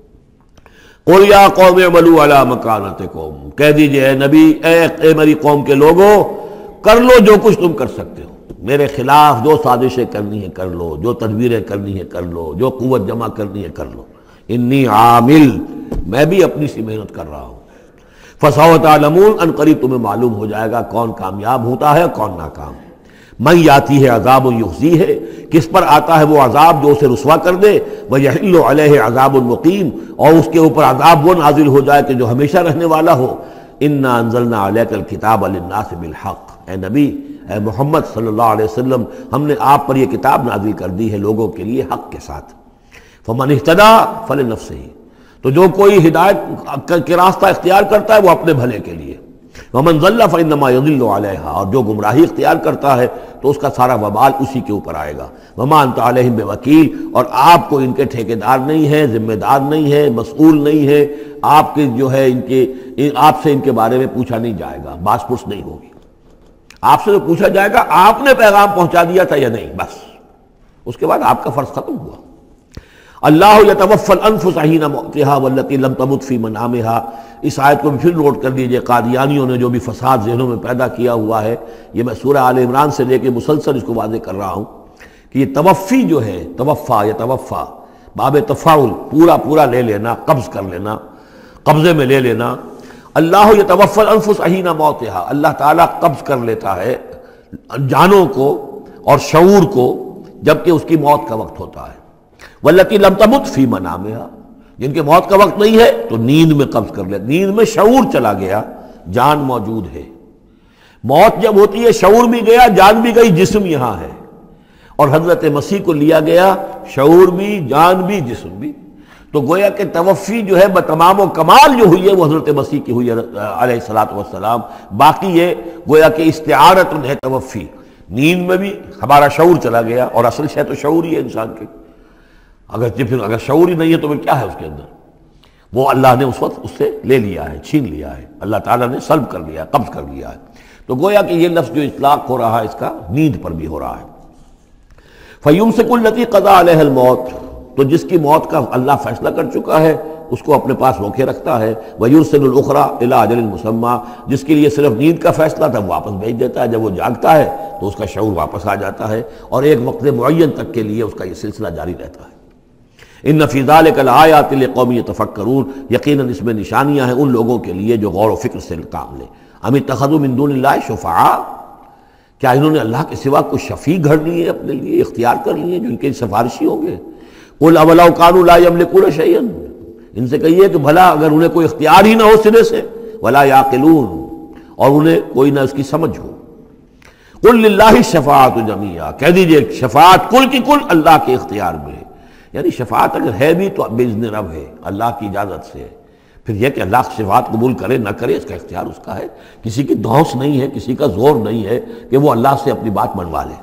قل یا قوم اعملوا علی مکانتکم، کہہ دیجئے اے نبی، اے, اے میری قوم کے لوگوں، کر لو جو کچھ تم کر سکتے ہو، میرے خلاف جو سازشیں کرنی ہے کر لو، جو تدبیریں کرنی ہے کر لو، جو قوت جمع کرنی ہے کر لو. انی عامل، میں بھی اپنی سی محنت کر رہا ہوں. فسوف تعلمون، ان قریب تمہیں معلوم ہو جائے گا کون کامیاب ہوتا ہے کون ناکام. من یاتی ہے عذاب یخزی ہے، کس پر آتا ہے وہ عذاب جو اسے رسوا کر دے، ویحل علیہ عذاب مقیم، اور اس کے اوپر عذاب وہ نازل ہو جائے کہ جو ہمیشہ رہنے والا ہو. انا انزلنا علیک الکتاب للناس بالحق، اے نبی اے محمد صلی اللہ علیہ وسلم، ہم نے آپ پر یہ کتاب نازل کر دی ہے لوگوں کے لیے حق کے ساتھ. فمن اہتدی فلنفسہ، تو جو کوئی ہدایت کے راستہ اختیار کرتا ہے وہ اپنے بھلے کے لیے. ومن ضل فانما یضل علیہا، اور جو گمراہی اختیار کرتا ہے تو اس کا سارا وبال اسی کے اوپر آئے گا. وما انت علیہم بوکیل، اور آپ کو ان کے ٹھیکیدار نہیں ہے، ذمہ دار نہیں ہے، مسئول نہیں ہے. آپ کے جو ہے ان کے آپ سے ان کے بارے میں پوچھا نہیں جائے گا، باس پرس نہیں ہوگی. آپ سے تو پوچھا جائے گا آپ نے پیغام پہنچا دیا تھا یا نہیں، بس اس کے بعد آپ کا فرض ختم ہوا. اللہ یتوفی الانفس حین موتها والتی لم تمت فی منامها. اس آیت کو بھی پھر نوٹ کر لیجئے، قادیانیوں نے جو بھی فساد ذہنوں میں پیدا کیا ہوا ہے، یہ میں سورہ آل عمران سے لے کے مسلسل اس کو واضح کر رہا ہوں کہ یہ توفی جو ہے، توفا یا توفا باب تفاعل، پورا پورا لے لینا، قبض کر لینا، قبضے میں لے لینا. اللہ یتوفی الانفس حین موتها، اللہ تعالیٰ قبض کر لیتا ہے جانوں کو اور شعور کو جبکہ اس کی موت کا وقت ہوتا ہے. والتی لم تمت فی منامها، جن کے موت کا وقت نہیں ہے تو نیند میں قبض کر لے. نیند میں شعور چلا گیا، جان موجود ہے. موت جب ہوتی ہے شعور بھی گیا، جان بھی گئی، جسم یہاں ہے. اور حضرت مسیح کو لیا گیا، شعور بھی، جان بھی، جسم بھی. تو گویا کہ توفی جو ہے بتمام و کمال جو ہوئی ہے وہ حضرت مسیح کی ہوئی ہے علیہ الصلوۃ والسلام. باقی یہ گویا کہ استعارت ہے توفی. نیند میں بھی ہمارا شعور چلا گیا، اور اصل شے تو شعور ہی ہے انسان کے. اگر پھر اگر شعور ہی نہیں ہے تو پھر کیا ہے اس کے اندر؟ وہ اللہ نے اس وقت اس سے لے لیا ہے، چھین لیا ہے، اللہ تعالیٰ نے سلب کر لیا ہے، قبض کر لیا ہے. تو گویا کہ یہ لفظ جو اطلاق ہو رہا ہے اس کا نیند پر بھی ہو رہا ہے. فَيُمْسِكُ الَّتِي قَضَىٰ عَلَيْهَا الْمَوْتَ، تو جس کی موت کا اللہ فیصلہ کر چکا ہے اس کو اپنے پاس روکے رکھتا ہے. وَيُرْسِلُ الْأُخْرَىٰ إِلَىٰ أَجَلٍ مُّسَمًّى، جس کے لیے صرف نیند کا فیصلہ تھا واپس بھیج دیتا ہے. جب وہ جاگتا ہے تو اس کا شعور واپس آ جاتا ہے، اور ایک وقت معین تک کے لیے اس کا یہ سلسلہ جاری رہتا ہے. ان فی ذلک لآیات لقوم یتفکرون، یقیناً اس میں نشانیاں ہیں ان لوگوں کے لیے جو غور و فکر سے کام لیں. ام اتخذوا من دون اللہ شفعاء، کیا انہوں نے اللہ کے سوا کوئی شفیع گھڑ لیے اپنے لیے، اختیار کر لیے جو ان کے سفارشی ہوں گے؟ قل اولو کانوا لا یملکون شیئا، ان سے کہیے کہ بھلا اگر انہیں کوئی اختیار ہی نہ ہو سرے سے، ولا یعقلون، اور انہیں کوئی نہ اس کی سمجھ ہو. قل للہ الشفاعۃ جمیعا، کہہ دیجئے شفاعت کل کی کل اللہ کے اختیار میں ہے. یعنی شفاعت اگر ہے بھی تو باذن رب ہے، اللہ کی اجازت سے ہے. پھر یہ کہ اللہ شفاعت قبول کرے نہ کرے اس کا اختیار اس کا ہے. کسی کی دھوس نہیں ہے، کسی کا زور نہیں ہے کہ وہ اللہ سے اپنی بات منوا لے.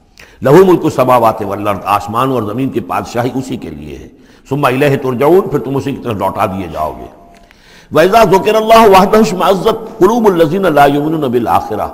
لہ ملک السماوات والارض، آسمان اور زمین کی بادشاہی اسی کے لیے ہے. ثم الیہ ترجعون، پھر تم اسی کی طرف لوٹا دیے جاؤ گے. وَإِذَا ذُكِرَ اللَّهُ وَحْدَهُ اشْمَأَزَّتْ قُلُوبُ الَّذِينَ لَا يُؤْمِنُونَ بِالْآخِرَةِ،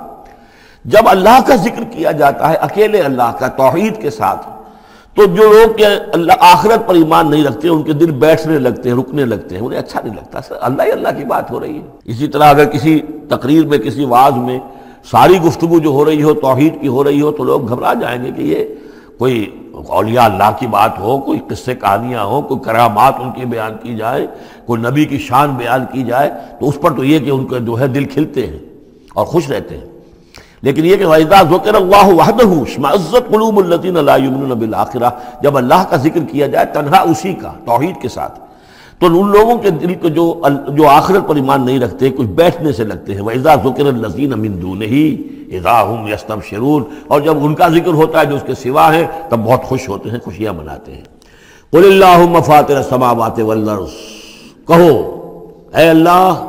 جب اللہ کا ذکر کیا جاتا ہے اکیلے اللہ کا توحید کے ساتھ، تو جو لوگ کہ اللہ آخرت پر ایمان نہیں رکھتے ان کے دل بیٹھنے لگتے ہیں، رکنے لگتے ہیں، انہیں اچھا نہیں لگتا. سر اللہ ہی اللہ کی بات ہو رہی ہے. اسی طرح اگر کسی تقریر میں، کسی وعظ میں ساری گفتگو جو ہو رہی ہو توحید کی ہو رہی ہو تو لوگ گھبرا جائیں گے کہ یہ کوئی اولیاء اللہ کی بات ہو، کوئی قصے کہانیاں ہوں، کوئی کرامات ان کی بیان کی جائے، کوئی نبی کی شان بیان کی جائے، تو اس پر تو یہ کہ ان کے جو ہے دل کھلتے ہیں اور خوش رہتے ہیں. لیکن یہ کہ وَإِذَا ذُكِرَ اللَّهُ وَحْدَهُ اشْمَأَزَّتْ قُلُوبُ الَّذِينَ لَا يُؤْمِنُونَ بِالْآخِرَةِ، جب اللہ کا ذکر کیا جائے تنہا اسی کا توحید کے ساتھ، تو ان لوگوں کے دل کو جو جو آخرت پر ایمان نہیں رکھتے کچھ بیٹھنے سے لگتے ہیں. وَإِذَا ذُكِرَ الَّذِينَ مِن دُونِهِ إِذَا هُمْ يَسْتَبْشِرُونَ، اور جب ان کا ذکر ہوتا ہے جو اس کے سوا ہے تب بہت خوش ہوتے ہیں، خوشیاں مناتے ہیں. قُلِ اللَّهُمَّ فَاطِرَ السَّمَاوَاتِ وَالْأَرْضِ، کہو اے اللہ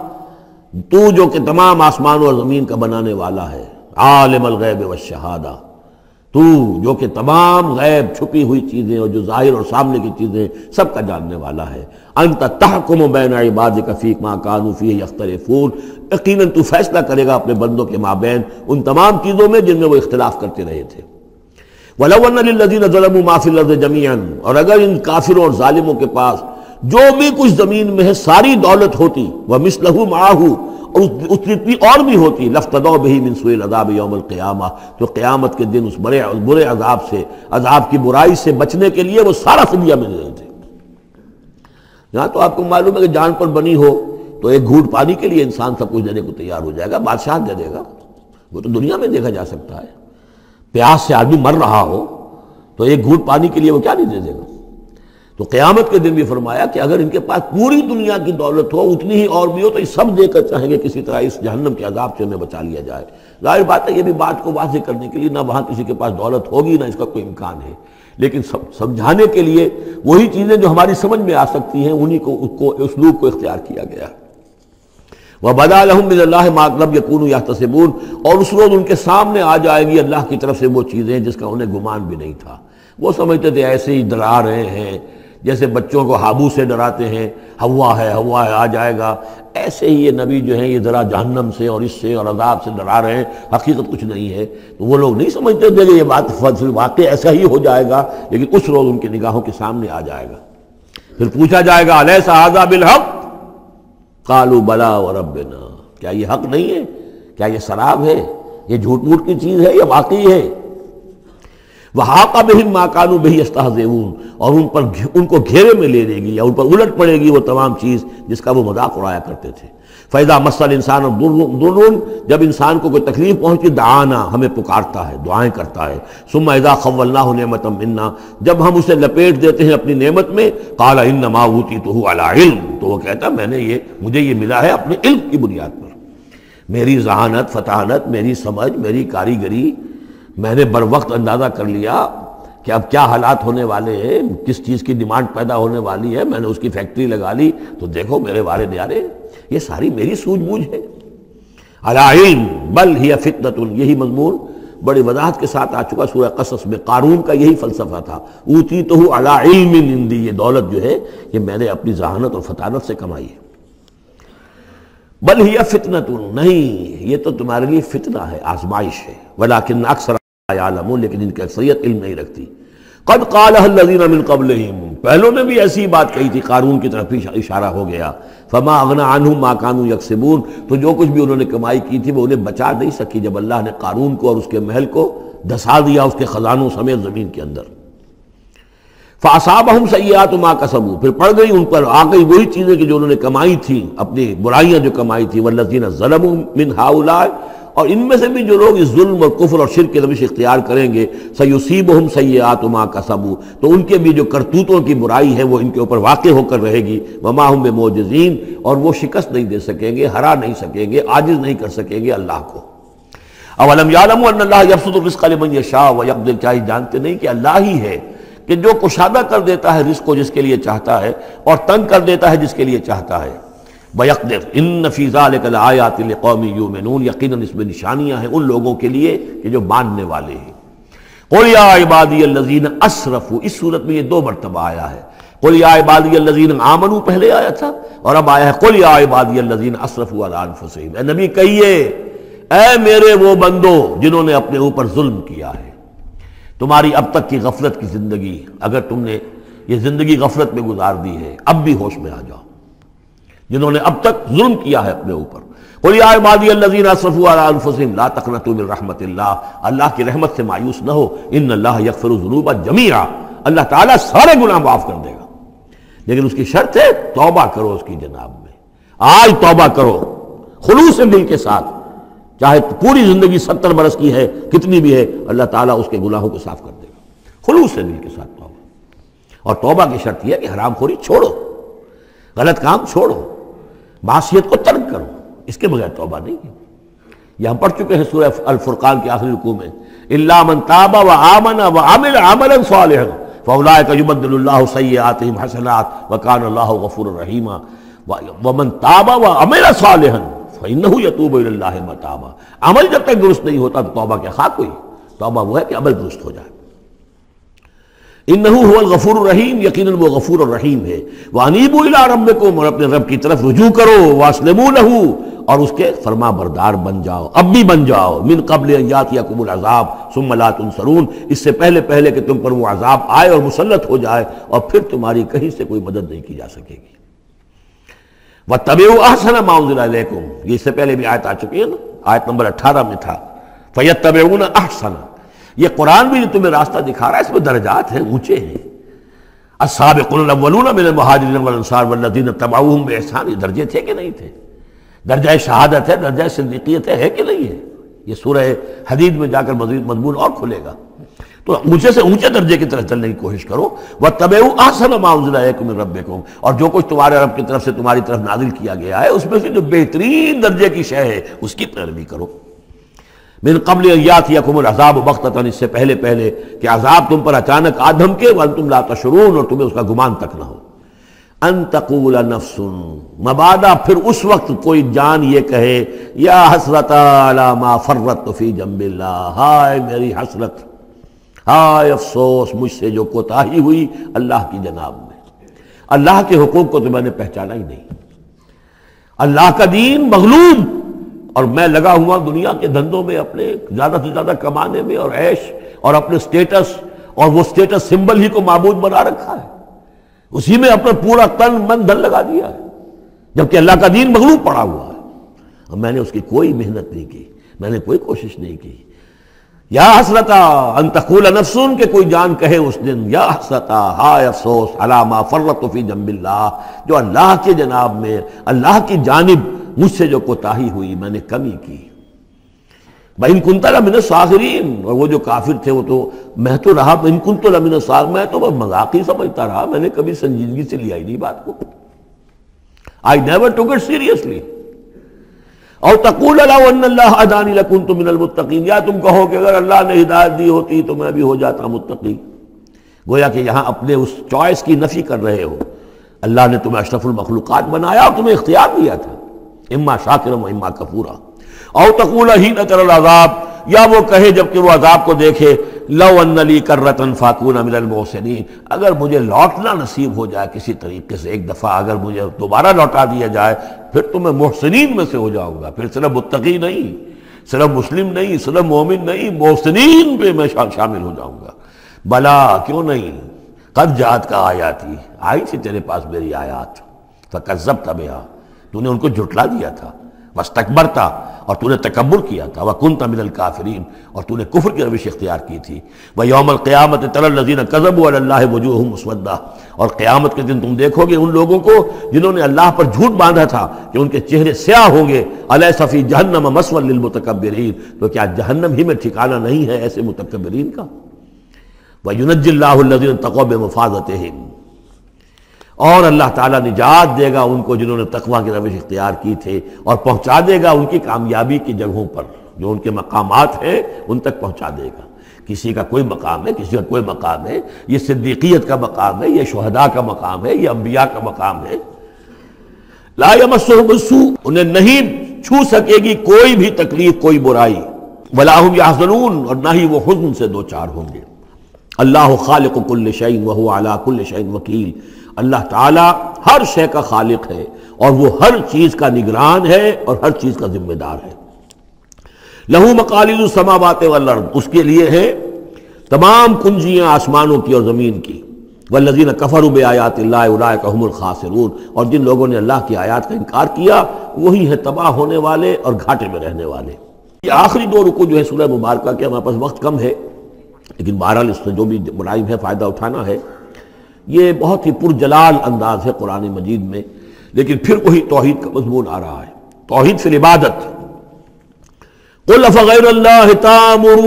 تو جو کہ تمام آسمان اور زمین کا بنانے والا ہے، عالم الغیب والشہادہ، تو جو کہ تمام غیب چھپی ہوئی چیزیں اور جو ظاہر اور سامنے کی چیزیں سب کا جاننے والا ہے. انت تحکم بین عبادک فی ما کانوا فیہ یختلفون، یقیناً تو فیصلہ کرے گا اپنے بندوں کے مابین ان تمام چیزوں میں جن میں وہ اختلاف کرتے رہے تھے. وَلَوْ أَنَّ لِلَّذِينَ ظَلَمُوا مَا فِي الْأَرْضِ جَمِيعًا، اور اگر ان کافروں اور ظالموں کے پاس جو بھی کچھ زمین میں ہے ساری دولت ہوتی، وَمِثْلَهُ مَعَهُ، اس جتنی اور بھی ہوتی، لَافْتَدَوْا بِهِ مِنْ سُوءِ الْعَذَابِ يَوْمَ الْقِيَامَةِ، تو قیامت کے دن اس بڑے برے عذاب سے، عذاب کی برائی سے بچنے کے لیے وہ سارا فدیہ میں دے رہے تھے. یہاں تو آپ کو معلوم ہے کہ جان پر بنی ہو تو ایک گھونٹ پانی کے لیے انسان سب کچھ دینے کو تیار ہو جائے گا، بادشاہ دے دے گا. وہ تو دنیا میں دیکھا جا سکتا ہے، پیاس سے آدمی مر رہا ہو تو ایک گھونٹ پانی کے لیے وہ کیا نہیں دے دے گا. تو قیامت کے دن بھی فرمایا کہ اگر ان کے پاس پوری دنیا کی دولت ہو، اتنی ہی اور بھی ہو، تو یہ سب دے کر چاہیں گے کسی طرح اس جہنم کے عذاب سے انہیں بچا لیا جائے. ظاہر بات ہے یہ بھی بات کو واضح کرنے کے لیے نہ وہاں کسی کے پاس دولت ہوگی نہ اس کا کوئی امکان ہے، لیکن سمجھانے کے لیے وہی چیزیں جو ہماری سمجھ میں آ سکتی ہیں انہی کو اس کو اسلوب کو اختیار کیا گیا. وَبَدَا لَهُم مِّنَ اللَّهِ مَا لَمْ يَكُونُوا يَحْتَسِبُونَ، اور اس روز ان کے سامنے آ جائے گی اللہ کی طرف سے وہ چیزیں جس کا انہیں گمان بھی نہیں تھا. وہ سمجھتے تھے ایسے ہی ڈرا رہے ہیں، جیسے بچوں کو ہابو سے ڈراتے ہیں، ہوا ہے ہوا ہے آ جائے گا، ایسے ہی یہ نبی جو ہیں یہ ذرا جہنم سے اور اس سے اور عذاب سے ڈرا رہے ہیں، حقیقت کچھ نہیں ہے. تو وہ لوگ نہیں سمجھتے تھے کہ یہ بات واقع ایسا ہی ہو جائے گا، لیکن اس روز ان کی نگاہوں کے سامنے آ جائے گا. پھر پوچھا جائے گا الیس ھذا بالحق قالوا بلا وربنا، کیا یہ حق نہیں ہے، کیا یہ سراب ہے، یہ جھوٹ موٹ کی چیز ہے یا واقعی ہے؟ وحاق بہم ما كانوا به يستهزئون، اور ان پر ان کو گھیرے میں لے لے گی یا ان پر الٹ پڑے گی وہ تمام چیز جس کا وہ مذاق اڑایا کرتے تھے۔ فَإِذَا مَسَّ الْإِنسَانَ ضُرٌّ، جب انسان کو کوئی تکلیف پہنچی دعانا، ہمیں پکارتا ہے، دعائیں کرتا ہے۔ ثُمَّ إِذَا خَوَّلْنَاهُ نِعْمَةً مِنَّا، جب ہم اسے لپیٹ دیتے ہیں اپنی نعمت میں، قَالَ إِنَّمَا أُوتِيتُهُ عَلَىٰ عِلْمٍ، تو وہ کہتا میں نے یہ مجھے یہ ملا ہے اپنے علم کی بنیاد پر، میری ذہانت، فطانت، میری سمجھ، میری کاریگری، میں نے بر وقت اندازہ کر لیا کہ اب کیا حالات ہونے والے ہیں، کس چیز کی ڈیمانڈ پیدا ہونے والی ہے، میں نے اس کی فیکٹری لگا لی، تو دیکھو میرے وارے نیارے، یہ ساری میری سوجھ بوجھ ہے۔ علی علم بل ہی فتنۃ، یہی مضمون بڑی وضاحت کے ساتھ آ چکا سورہ قصص میں۔ قارون کا یہی فلسفہ تھا، اوتیتہ علی علم عندی، یہ دولت جو ہے یہ میں نے اپنی ذہانت اور فطانت سے کمائی ہے۔ بل ہی فتنۃ، نہیں یہ تو تمہارے لیے فتنہ ہے، آزمائش ہے، ولکن اکثر یعلمون، لیکن ان کی اکثریت علم نہیں رکھتی۔ قد قالها الذین من قبلہم، پہلوں نے بھی ایسی بات کہی تھی، قارون کی طرف بھی اشارہ ہو گیا۔ فما اغنی عنہم ما كانوا یکسبون، تو جو کچھ بھی انہوں نے کمائی کی تھی وہ انہیں بچا نہیں سکی جب اللہ نے قارون کو اور اس کے محل کو دھسا دیا اس کے خزانوں سمیت زمین کے اندر۔ فاصابہم سیئات ما کسبوا، پھر پڑ گئی ان پر، آ گئی وہی چیزیں کہ جو انہوں نے کمائی تھیں، اپنی برائیاں جو کمائی تھی۔ والذین ظلموا من ہؤلاء، اور ان میں سے بھی جو لوگ اس ظلم اور کفر اور شرک کی روش اختیار کریں گے، سیصیبہم سیئات ما کسبوا، تو ان کے بھی جو کرتوتوں کی برائی ہے وہ ان کے اوپر واقع ہو کر رہے گی۔ وما ہم بمعجزین، اور وہ شکست نہیں دے سکیں گے، ہرا نہیں سکیں گے، عاجز نہیں کر سکیں گے اللہ کو۔ اولم یعلموا ان اللہ یبسط الرزق لمن یشاء ویقدر، کیا یہ جانتے نہیں کہ اللہ ہی ہے کہ جو کشادہ کر دیتا ہے رزق کو جس کے لیے چاہتا ہے، اور تنگ کر دیتا ہے جس کے لیے چاہتا ہے۔ وَيَقْدِرْ إِنَّ فِي ذَلِكَ لَآيَاتٍ لِقَوْمٍ يُؤْمِنُونَ، یقیناً اس میں نشانیاں ہیں ان لوگوں کے لیے کہ جو ماننے والے ہیں۔ قُلْ يَا عِبَادِيَ الَّذِينَ أَسْرَفُوا، اس صورت میں یہ دو مرتبہ آیا ہے۔ قُلْ يَا عِبَادِيَ الَّذِينَ آمَنُوا پہلے آیا تھا، اور اب آیا ہے قُلْ يَا عِبَادِيَ الَّذِينَ أَسْرَفُوا عَلَىٰ أَنفُسِهِمْ، اے نبی کہیے اے میرے وہ بندو جنہوں نے اپنے اوپر ظلم کیا ہے۔ تمہاری اب تک کی غفلت کی زندگی، اگر تم نے یہ زندگی غفلت میں گزار دی ہے، اب بھی ہوش میں آ جاؤ، جنہوں نے اب تک ظلم کیا ہے اپنے اوپر۔ قل یا عبادی الذین اسرفوا علی انفسہم لا تقنطوا من رحمت اللہ، اللہ کی رحمت سے مایوس نہ ہو، ان اللہ یغفر الذنوب جمیعا، اللہ تعالیٰ سارے گناہ معاف کر دے گا، لیکن اس کی شرط ہے توبہ کرو اس کی جناب میں، آج توبہ کرو خلوص دل کے ساتھ، چاہے پوری زندگی ستر برس کی ہے کتنی بھی ہے، اللہ تعالیٰ اس کے گناہوں کو صاف کر دے گا، خلوص دل کے ساتھ توبہ۔ اور توبہ کی شرط یہ ہے کہ حرام خوری چھوڑو، غلط کام چھوڑو، معصیت کو ترک کرو، اس کے بغیر توبہ نہیں ہے۔ یہ ہم پڑھ چکے ہیں سورہ الفرقان کے آخری رکوع میں، الا من تاب وآمن وعمل عملا صالحا فاولئک یبدل اللہ سیئاتہم حسنات وکان اللہ غفورا رحیما ومن تاب وعمل صالحا فانہ یتوب الی اللہ متابا۔ عمل جب تک درست نہیں ہوتا تو توبہ کیا خاک ہوئی، توبہ وہ ہے کہ عمل درست ہو جائے۔ انہو هو الغفور الرحیم، یقیناً وہ غفور الرحیم ہے۔ وانیبوا الی ربکم، اور اپنے رب کی طرف رجوع کرو، واسلموا لہ، اور اس کے فرما بردار بن جاؤ، اب بھی بن جاؤ، من قبل ان یاتیکم العذاب ثم لا تنصرون، اس سے پہلے پہلے کہ تم پر وہ عذاب آئے اور مسلط ہو جائے اور پھر تمہاری کہیں سے کوئی مدد نہیں کی جا سکے گی۔ واتبعوا احسن ما انزل الیکم، یہ اس سے پہلے بھی آیت آ چکی ہے نا، آیت نمبر اٹھارہ میں تھا فیتبعون احسن، یہ قرآن بھی جو تمہیں راستہ دکھا رہا ہے اس میں درجات ہیں، اونچے ہیں۔ السابقون الاولون من المہاجرین والانصار والذین اتبعوہم باحسان، یہ درجے تھے کہ نہیں تھے؟ درجہ شہادت ہے، درجہ صدیقیت ہے کہ نہیں ہے؟ یہ سورہ حدید میں جا کر مزید مضمون اور کھلے گا۔ تو اونچے سے اونچے درجے کی طرف چلنے کی کوشش کرو۔ واتبعوا احسن ما انزل الیکم من ربکم، اور جو کچھ تمہارے رب کی طرف سے تمہاری طرف نازل کیا گیا ہے اس میں سے جو بہترین درجے کی شے ہے اس کی پیروی کرو۔ من قبل ان یاتیکم العذاب بغتۃ، اس سے پہلے پہلے کہ عذاب تم پر اچانک آ دھمکے، وانتم لا تشعرون، اور تمہیں اس کا گمان تک نہ ہو۔ ان تقول نفس، مبادا پھر اس وقت کوئی جان یہ کہے، یا حسرۃ علی ما فرطت فی جنب اللہ، ہائے میری حسرت، ہائے افسوس مجھ سے جو کوتاہی ہوئی اللہ کی جناب میں، اللہ کے حقوق کو تو میں نے پہچانا ہی نہیں، اللہ کا دین مغلوب، اور میں لگا ہوا دنیا کے دھندوں میں اپنے زیادہ سے زیادہ کمانے میں اور عیش اور اپنے سٹیٹس، اور وہ سٹیٹس سمبل ہی کو معبود بنا رکھا ہے۔ اسی میں اپنا پورا تن من دھن لگا دیا ہے، جبکہ اللہ کا دین مغلوب پڑا ہوا ہے، اور میں نے اس کی کوئی محنت نہیں کی، میں نے کوئی کوشش نہیں کی۔ یا حسرتا ان تقول نفس، کہ کوئی جان کہے اس دن، یا حسرتا، ہائے افسوس، علی ما فرطت فی جنب اللہ، جو اللہ کے جناب میں، اللہ کی جانب مجھ سے جو کوتاہی ہوئی، میں نے کمی کی۔ وَإِن كُنتَ لَمِنَ الصَّاغِرِينَ، اور وہ جو کافر تھے وہ تو، میں تو رہا وَإِن كُنتُ لَمِنَ الصَّاغِرِينَ، میں تو بس مذاق ہی سمجھتا رہا، میں نے کبھی سنجیدگی سے لیا ہی نہیں بات کو۔ I never took it seriously۔ اور تقول لو ان اللہ ہدانی لکنت من المتقین، یا تم کہو کہ اگر اللہ نے ہدایت دی ہوتی تو میں بھی ہو جاتا متقی۔ گویا کہ یہاں اپنے اس چوائس کی نفی کر رہے ہو۔ اللہ نے تمہیں اشرف المخلوقات بنایا اور تمہیں اختیار دیا تھا، اما شاکرا و اما کفورا۔ او تقول حین تری العذاب، یا وہ کہے جبکہ وہ عذاب کو دیکھے، لو ان لی کرۃ فاکون من المحسنین، اگر مجھے لوٹنا نصیب ہو جائے کسی طریقے سے، ایک دفعہ اگر مجھے دوبارہ لوٹا دیا جائے، پھر تو میں محسنین میں سے ہو جاؤں گا، پھر صرف متقی نہیں، صرف مسلم نہیں، صرف مومن نہیں، محسنین پہ میں شامل ہو جاؤں گا۔ بلا، کیوں نہیں، قد جاءت کا آیاتی، آئی تھی تیرے پاس میری آیات، فکذبت بہا، تو نے ان کو جھٹلا دیا تھا، واستکبرت، اور تو نے تکبر کیا تھا، وکنت من الکافرین، اور تو نے کفر کی روش اختیار کی تھی۔ ویوم القیامت تری الذین کذبوا علی اللہ وجوہہم مسودۃ، اور قیامت کے دن تم دیکھو گے ان لوگوں کو جنہوں نے اللہ پر جھوٹ باندھا تھا کہ ان کے چہرے سیاہ ہوں گے۔ الیس فی جہنم مثوی للمتکبرین، تو کیا جہنم ہی میں ٹھکانہ نہیں ہے ایسے متکبرین کا؟ وینجی اللہ الذین اتقوا بمفازتہم، اور اللہ تعالیٰ نجات دے گا ان کو جنہوں نے تقویٰ کی روش اختیار کی تھے، اور پہنچا دے گا ان کی کامیابی کی جگہوں پر، جو ان کے مقامات ہیں ان تک پہنچا دے گا۔ کسی کا کوئی مقام ہے، کسی کا کوئی مقام ہے، یہ صدیقیت کا مقام ہے، یہ شہداء کا مقام ہے، یہ انبیاء کا مقام ہے۔ لا یمسہم السوء، انہیں نہیں چھو سکے گی کوئی بھی تکلیف، کوئی برائی، ولا ہم یحزنون، اور نہ ہی وہ حزن سے دو چار ہوں گے۔ اللہ خالق کل شیء وہو علی کل شیء وکیل، اللہ تعالیٰ ہر شے کا خالق ہے اور وہ ہر چیز کا نگران ہے اور ہر چیز کا ذمہ دار ہے۔ لہو مقالید السماوات والارض، اس کے لیے ہے تمام کنجیاں آسمانوں کی اور زمین کی۔ والذین کفروا بآیات اللہ اولئک هم الخاسرون، اور جن لوگوں نے اللہ کی آیات کا انکار کیا وہی ہے تباہ ہونے والے اور گھاٹے میں رہنے والے۔ یہ آخری دو رکوع جو ہے سورہ مبارکہ کے، ہمارے پاس وقت کم ہے لیکن بہرحال اس سے جو بھی ملائم ہے فائدہ اٹھانا ہے۔ یہ بہت ہی پرجلال انداز ہے قرآن مجید میں، لیکن پھر وہی توحید کا مضمون آ رہا ہے، توحید فی العبادت۔ قل افغیر اللہ تأمرونی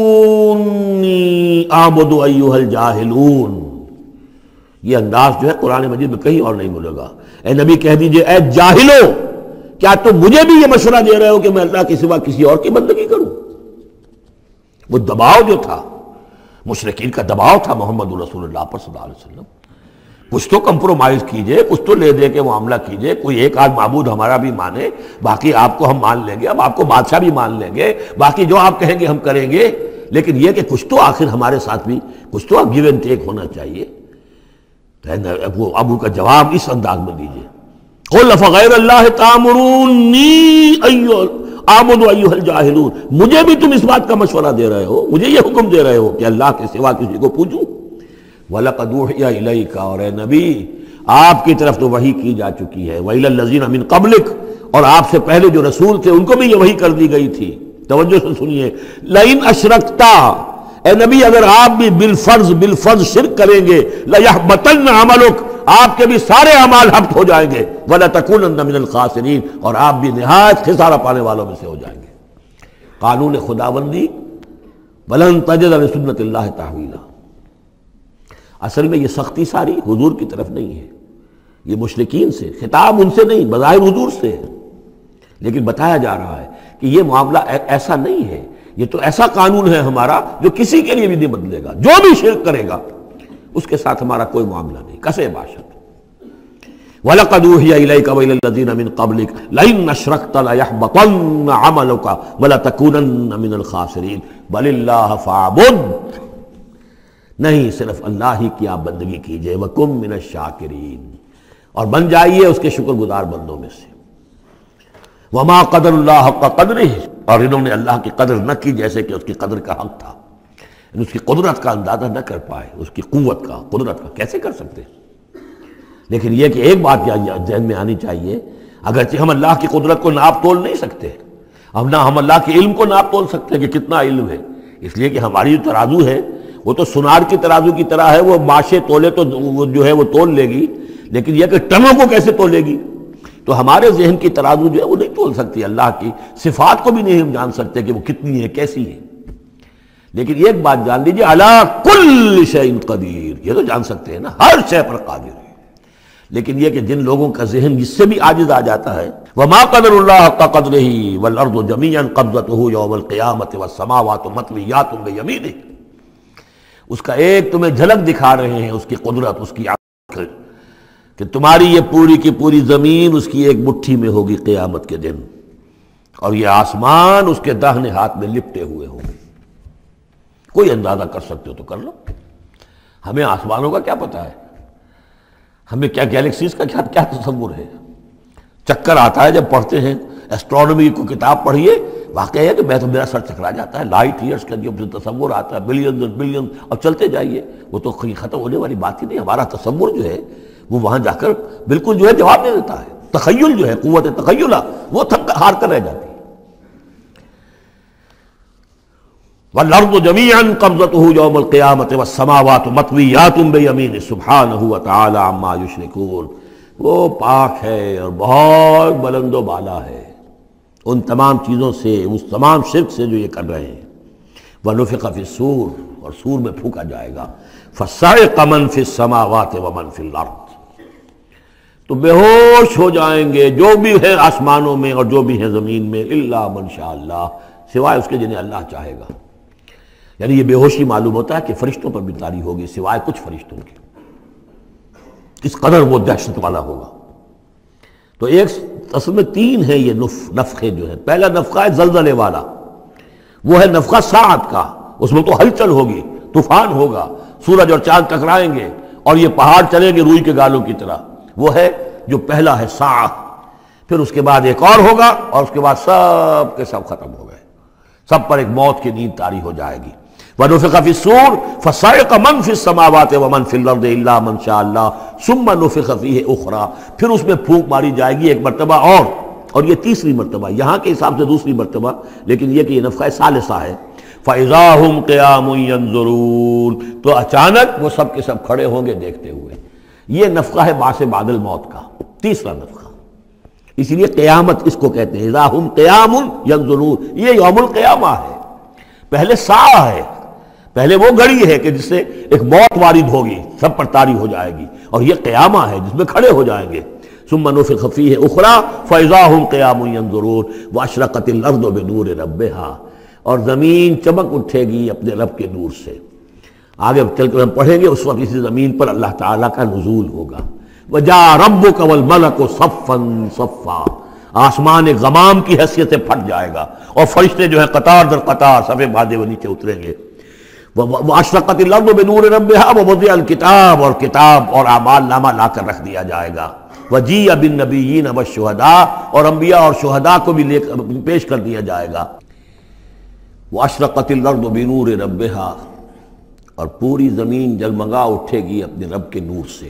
اعبد ایھا الجاہلون، یہ انداز جو ہے قرآن مجید میں کہیں اور نہیں ملے گا۔ اے نبی کہہ دیجئے، اے جاہلو، کیا تم مجھے بھی یہ مشورہ دے رہے ہو کہ میں اللہ کے سوا کسی اور کی بندگی کروں؟ وہ دباؤ جو تھا، مشرکین کا دباؤ تھا محمد رسول اللہ پر صلی اللہ علیہ وسلم، کچھ تو کمپرومائز کیجئے، کچھ تو لے دے کے معاملہ کیجئے، کوئی ایک آدھ معبود ہمارا بھی مانے، باقی آپ کو ہم مان لیں گے، اب آپ کو بادشاہ بھی مان لیں گے، باقی جو آپ کہیں گے ہم کریں گے، لیکن یہ کہ کچھ تو آخر ہمارے ساتھ بھی کچھ تو گیو اینڈ ٹیک ہونا چاہیے۔ وہ اب ان کا جواب اس انداز میں دیجئے، قل افغیر اللہ تأمرونی اعبد ایھا الجاہلون، مجھے بھی تم اس بات کا مشورہ دے رہے ہو، مجھے یہ حکم دے رہے ہو کہ اللہ کے سوا کسی کو پوجوں؟ وَلَقَدْ أُوحِيَ إِلَيْكَ، اور اے نبی آپ کی طرف تو وحی کی جا چکی ہے، وَإِلَى الَّذِينَ مِن قَبْلِكَ، اور آپ سے پہلے جو رسول تھے ان کو بھی یہ وحی کر دی گئی تھی۔ توجہ سے سنیے، لَئِنْ أَشْرَكْتَ، اے نبی اگر آپ بھی بالفرض بالفرض شرک کریں گے، لَيَحْبَطَنَّ عَمَلُكَ، آپ کے بھی سارے اعمال حبط ہو جائیں گے، وَلَتَكُونَنَّ مِنَ الْخَاسِرِينَ، اور آپ بھی نہایت خسارہ پانے والوں میں سے ہو جائیں گے۔ قانون خداوندی، وَلَن تَجِدَ لِسُنَّتِ اللَّهِ تَحْوِيلًا، اصل میں یہ سختی ساری حضور کی طرف نہیں ہے، یہ مشرکین سے، خطاب ان سے نہیں، بظاہر حضور سے ہے، لیکن بتایا جا رہا ہے کہ یہ معاملہ ایسا نہیں ہے، یہ تو ایسا قانون ہے ہمارا جو کسی کے لیے بھی نہیں بدلے گا، جو بھی شرک کرے گا اس کے ساتھ ہمارا کوئی معاملہ نہیں، کسے باشد۔ وَلَقَدْ أُوحِيَ إِلَيْكَ وَإِلَى الَّذِينَ مِن قَبْلِكَ لَئِنْ أَشْرَكْتَ لَيَحْبَطَنَّ عَمَلُكَ وَلَتَكُونَنَّ مِنَ الْخَاسِرِينَ بَلِ اللَّهَ فَاعْبُدْ، نہیں صرف اللہ ہی کی آپ بندگی کیجئے، وَكُن مِنَ الشَّاكِرِينَ، اور بن جائیے اس کے شکر گزار بندوں میں سے۔ وَمَا قَدَرُ اللَّهَ حَقَّ قَدْرِهِ، اور انہوں نے اللہ کی قدر نہ کی جیسے کہ اس کی قدر کا حق تھا، اس کی قدرت کا اندازہ نہ کر پائے، اس کی قوت کا، قدرت کا کیسے کر سکتے؟ لیکن یہ کہ ایک بات ذہن میں آنی چاہیے، اگرچہ ہم اللہ کی قدرت کو ناپ تول نہیں سکتے، اب نہ ہم اللہ کے علم کو ناپ تول سکتے کہ کتنا علم ہے، اس لیے کہ ہماری جو ترازو ہے وہ تو سنار کی ترازو کی طرح ہے، وہ ماشے تولے تو وہ جو ہے وہ تول لے گی، لیکن یہ کہ ٹنوں کو کیسے تولے گی؟ تو ہمارے ذہن کی ترازو جو ہے وہ نہیں تول سکتی، اللہ کی صفات کو بھی نہیں ہم جان سکتے کہ وہ کتنی ہے، کیسی ہے۔ لیکن ایک بات جان لیجیے، علی کل شیء قدیر، یہ تو جان سکتے ہیں نا، ہر شے پر قادر ہے۔ لیکن یہ کہ جن لوگوں کا ذہن اس سے بھی عاجز آ جاتا ہے، وما قدر اللہ حق قدرہ والارض جمیعا قبضتہ یوم القیامۃ والسماوات مطویات بیمینہ، اس کا ایک تمہیں جھلک دکھا رہے ہیں اس کی قدرت، اس کی عظمت، کہ تمہاری یہ پوری کی پوری زمین اس کی ایک مٹھی میں ہوگی قیامت کے دن، اور یہ آسمان اس کے داہنے ہاتھ میں لپٹے ہوئے ہوں گے۔ کوئی اندازہ کر سکتے ہو تو کر لو، ہمیں آسمانوں کا کیا پتہ ہے، ہمیں کیا گیلیکسیز کا کیا کیا تصور ہے؟ چکر آتا ہے جب پڑھتے ہیں ایسٹرونومی کو کتاب پڑھیے، واقعہ ہے کہ میں تو میرا سر چکرا جاتا ہے، لائٹ ایئرس کا جو تصور آتا ہے، بلینز اور بلینز، اور چلتے جائیے، وہ تو ختم ہونے والی بات ہی نہیں۔ ہمارا تصور جو ہے وہ وہاں جا کر بالکل جو ہے جواب دے دیتا ہے، تخیل جو ہے، قوت تخیلہ وہ تھک ہار کر رہ جاتی ہے۔ وَالْأَرْضُ جَمِيعًا قَبْضَتُهُ يَوْمَ الْقِيَامَةِ وَالسَّمَاوَاتُ مَطْوِيَّاتٌ بِيَمِينِهِ سُبْحَانَهُ وَتَعَالَى عَمَّا يُشْرِكُونَ، وہ پاک ہے اور بہت بلند و بالا ہے ان تمام چیزوں سے، اس تمام شرک سے جو یہ کر رہے ہیں۔ وَنُفِخَ فِي الصُّورِ، اور سور میں پھونکا جائے گا، فَصَعِقَ مَن فِي السَّمَاوَاتِ وَمَن فِي الْأَرْضِ، تو بے ہوش ہو جائیں گے جو بھی ہے آسمانوں میں اور جو بھی ہے زمین میں، إِلَّا مَن شَاءَ اللَّهُ، سوائے اس کے جنہیں اللہ چاہے گا۔ یعنی یہ بے ہوشی معلوم ہوتا ہے کہ فرشتوں پر بھی طاری ہوگی سوائے کچھ فرشتوں کے، اس قدر وہ دہشت والا ہوگا۔ تو ایک اصل میں تین ہے یہ نفخے جو ہے، پہلا نفخہ ہے زلزلے والا، وہ ہے نفخہ ساعت کا، اس میں تو ہلچل ہوگی، طوفان ہوگا، سورج اور چاند ٹکرائیں گے اور یہ پہاڑ چلیں گے روئی کے گالوں کی طرح، وہ ہے جو پہلا ہے ساعت۔ پھر اس کے بعد ایک اور ہوگا، اور اس کے بعد سب کے سب ختم ہو گئے، سب پر ایک موت کی نیند طاری ہو جائے گی۔ وَنُفِخَ فِي الصُّورِ فَصَعِقَ مَن فِي السَّمَاوَاتِ وَمَن فِي الْأَرْضِ إِلَّا مَن شَاءَ اللَّهُ ثُمَّ نُفِخَ فِيهِ أُخْرَى، پھر اس میں پھونک ماری جائے گی ایک مرتبہ اور، اور یہ تیسری مرتبہ، یہاں کے حساب سے دوسری مرتبہ، لیکن یہ کہ یہ نفخہ ثالثہ ہے۔ فَإِذَا هُمْ قِيَامٌ يَنظُرُونَ، تو اچانک وہ سب کے سب کھڑے ہوں گے دیکھتے ہوئے۔ یہ نفخہ ہے بعث بعد الموت کا، تیسرا نفخہ، اسی لیے قیامت اس کو کہتے ہیں، اذا ہم قیام ینظرون، یہ یوم القیامہ ہے۔ پہلے ساعہ ہے، پہلے وہ گھڑی ہے کہ جس سے ایک موت وارد ہوگی، سب پر طاری ہو جائے گی، اور یہ قیامہ ہے جس میں کھڑے ہو جائیں گے۔ ثم نفخ فیہ اخری فاذا ہم قیام ینظرون واشرقت الارض بنور ربها، اور زمین چمک اٹھے گی اپنے رب کے نور سے۔ آگے چل کر ہم پڑھیں گے، اس وقت اسی زمین پر اللہ تعالیٰ کا نزول ہوگا۔ وَجَاءَ رَبُّكَ وَالْمَلَكُ صَفًّا صَفًّا، آسمان ایک غمام کی حیثیت سے پھٹ جائے گا، اور فرشتے جو ہیں قطار در قطار صفے باندھے وہ نیچے اتریں گے۔ وَأَشْرَقَتِ الْأَرْضُ بِنُورِ رَبِّهَا وَوُضِعَ الْكِتَابُ، اور کتاب اور اعمال نامہ لا کر رکھ دیا جائے گا۔ وَجِيءَ بِالنَّبِيِّينَ وَالشُّهَدَاءِ، اور انبیاء اور شہداء کو بھی پیش کر دیا جائے گا۔ وَأَشْرَقَتِ الْأَرْضُ بِنُورِ رَبِّهَا، اور پوری زمین جگمگا اٹھے گی اپنے رب کے نور سے۔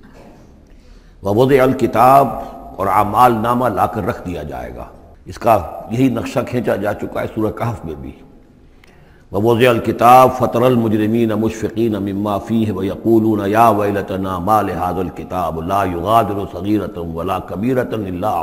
وَوُضِعَ الْكِتَابُ، اور اعمال نامہ لا کر رکھ دیا جائے گا۔ اس کا یہی نقشہ کھینچا جا چکا ہے سورہ کہف میں بھی۔ وَوُضِعَ الْكِتَابُ فَتَرَى الْمُجْرِمِينَ مُشْفِقِينَ مِمَّا فِيهِ وَيَقُولُونَ يَا وَيْلَتَنَا مَا لِهَذَا الْكِتَابِ لَا يُغَادِرُ صَغِيرَةً وَلَا كَبِيرَةً إِلَّا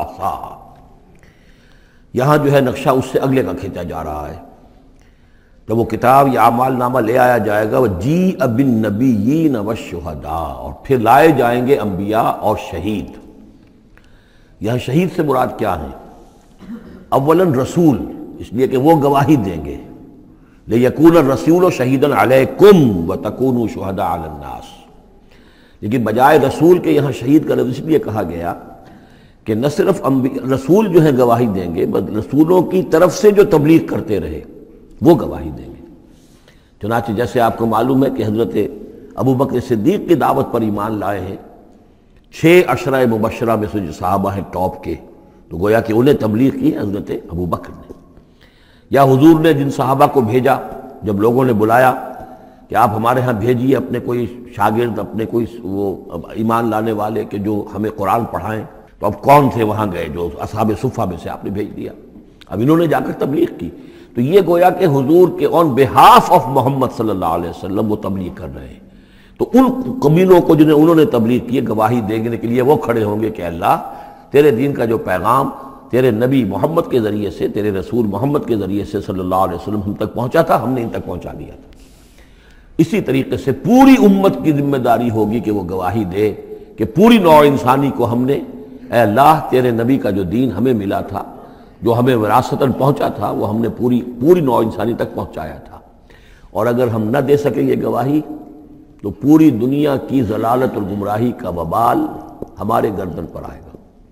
أَحْصَاهَا، یہاں جو ہے نقشہ اس سے اگلے کا کھینچا جا رہا ہے۔ جب وہ کتاب یا اعمال نامہ لے آیا جائے گا، وَجِيءَ بِالنَّبِيِّينَ وَالشُّهَدَاءِ، اور پھر لائے جائیں گے انبیاء اور شہید۔ یہاں شہید سے مراد کیا ہے؟ اولاً رسول، اس لیے کہ وہ گواہی دیں گے، لِيَكُونَ الرَّسُولُ شَهِيدًا عَلَيْكُمْ وَتَكُونُوا شُهَدَاءَ عَلَى النَّاسِ، لیکن بجائے رسول کے یہاں شہید کا لفظ اس لیے کہا گیا کہ نہ صرف رسول جو ہیں گواہی دیں گے، بلکہ رسولوں کی طرف سے جو تبلیغ کرتے رہے وہ گواہی دیں گے۔ چنانچہ جیسے آپ کو معلوم ہے کہ حضرت ابو بکر صدیق کی دعوت پر ایمان لائے ہیں چھ عشرہ مبشرہ میں سے جو صحابہ ہیں ٹاپ کے، تو گویا کہ انہیں تبلیغ کی حضرت ابو بکر نے۔ یا حضور نے جن صحابہ کو بھیجا، جب لوگوں نے بلایا کہ آپ ہمارے ہاں بھیجیے اپنے کوئی شاگرد، اپنے کوئی وہ ایمان لانے والے کہ جو ہمیں قرآن پڑھائیں۔ تو اب کون تھے وہاں گئے؟ جو اصحاب صفہ میں سے آپ نے بھیج دیا۔ اب انہوں نے جا کر تبلیغ کی، تو یہ گویا کہ حضور کے آن بہاف آف محمد صلی اللہ علیہ وسلم وہ تبلیغ کر رہے ہیں۔ تو ان قبیلوں کو جنہیں انہوں نے تبلیغ کی گواہی دینے کے لیے وہ کھڑے ہوں گے کہ اللہ تیرے دین کا جو پیغام تیرے نبی محمد کے ذریعے سے، تیرے رسول محمد کے ذریعے سے صلی اللہ علیہ وسلم ہم تک پہنچا تھا، ہم نے ان تک پہنچا دیا تھا۔ اسی طریقے سے پوری امت کی ذمہ داری ہوگی کہ وہ گواہی دے کہ پوری نوع انسانی کو ہم نے، اے اللہ تیرے نبی کا جو دین ہمیں ملا تھا، جو ہمیں وراثتاً پہنچا تھا، وہ ہم نے پوری پوری نوع انسانی تک پہنچایا تھا۔ اور اگر ہم نہ دے سکیں یہ گواہی تو پوری دنیا کی ضلالت اور گمراہی کا وبال ہمارے گردن پر آئے گا۔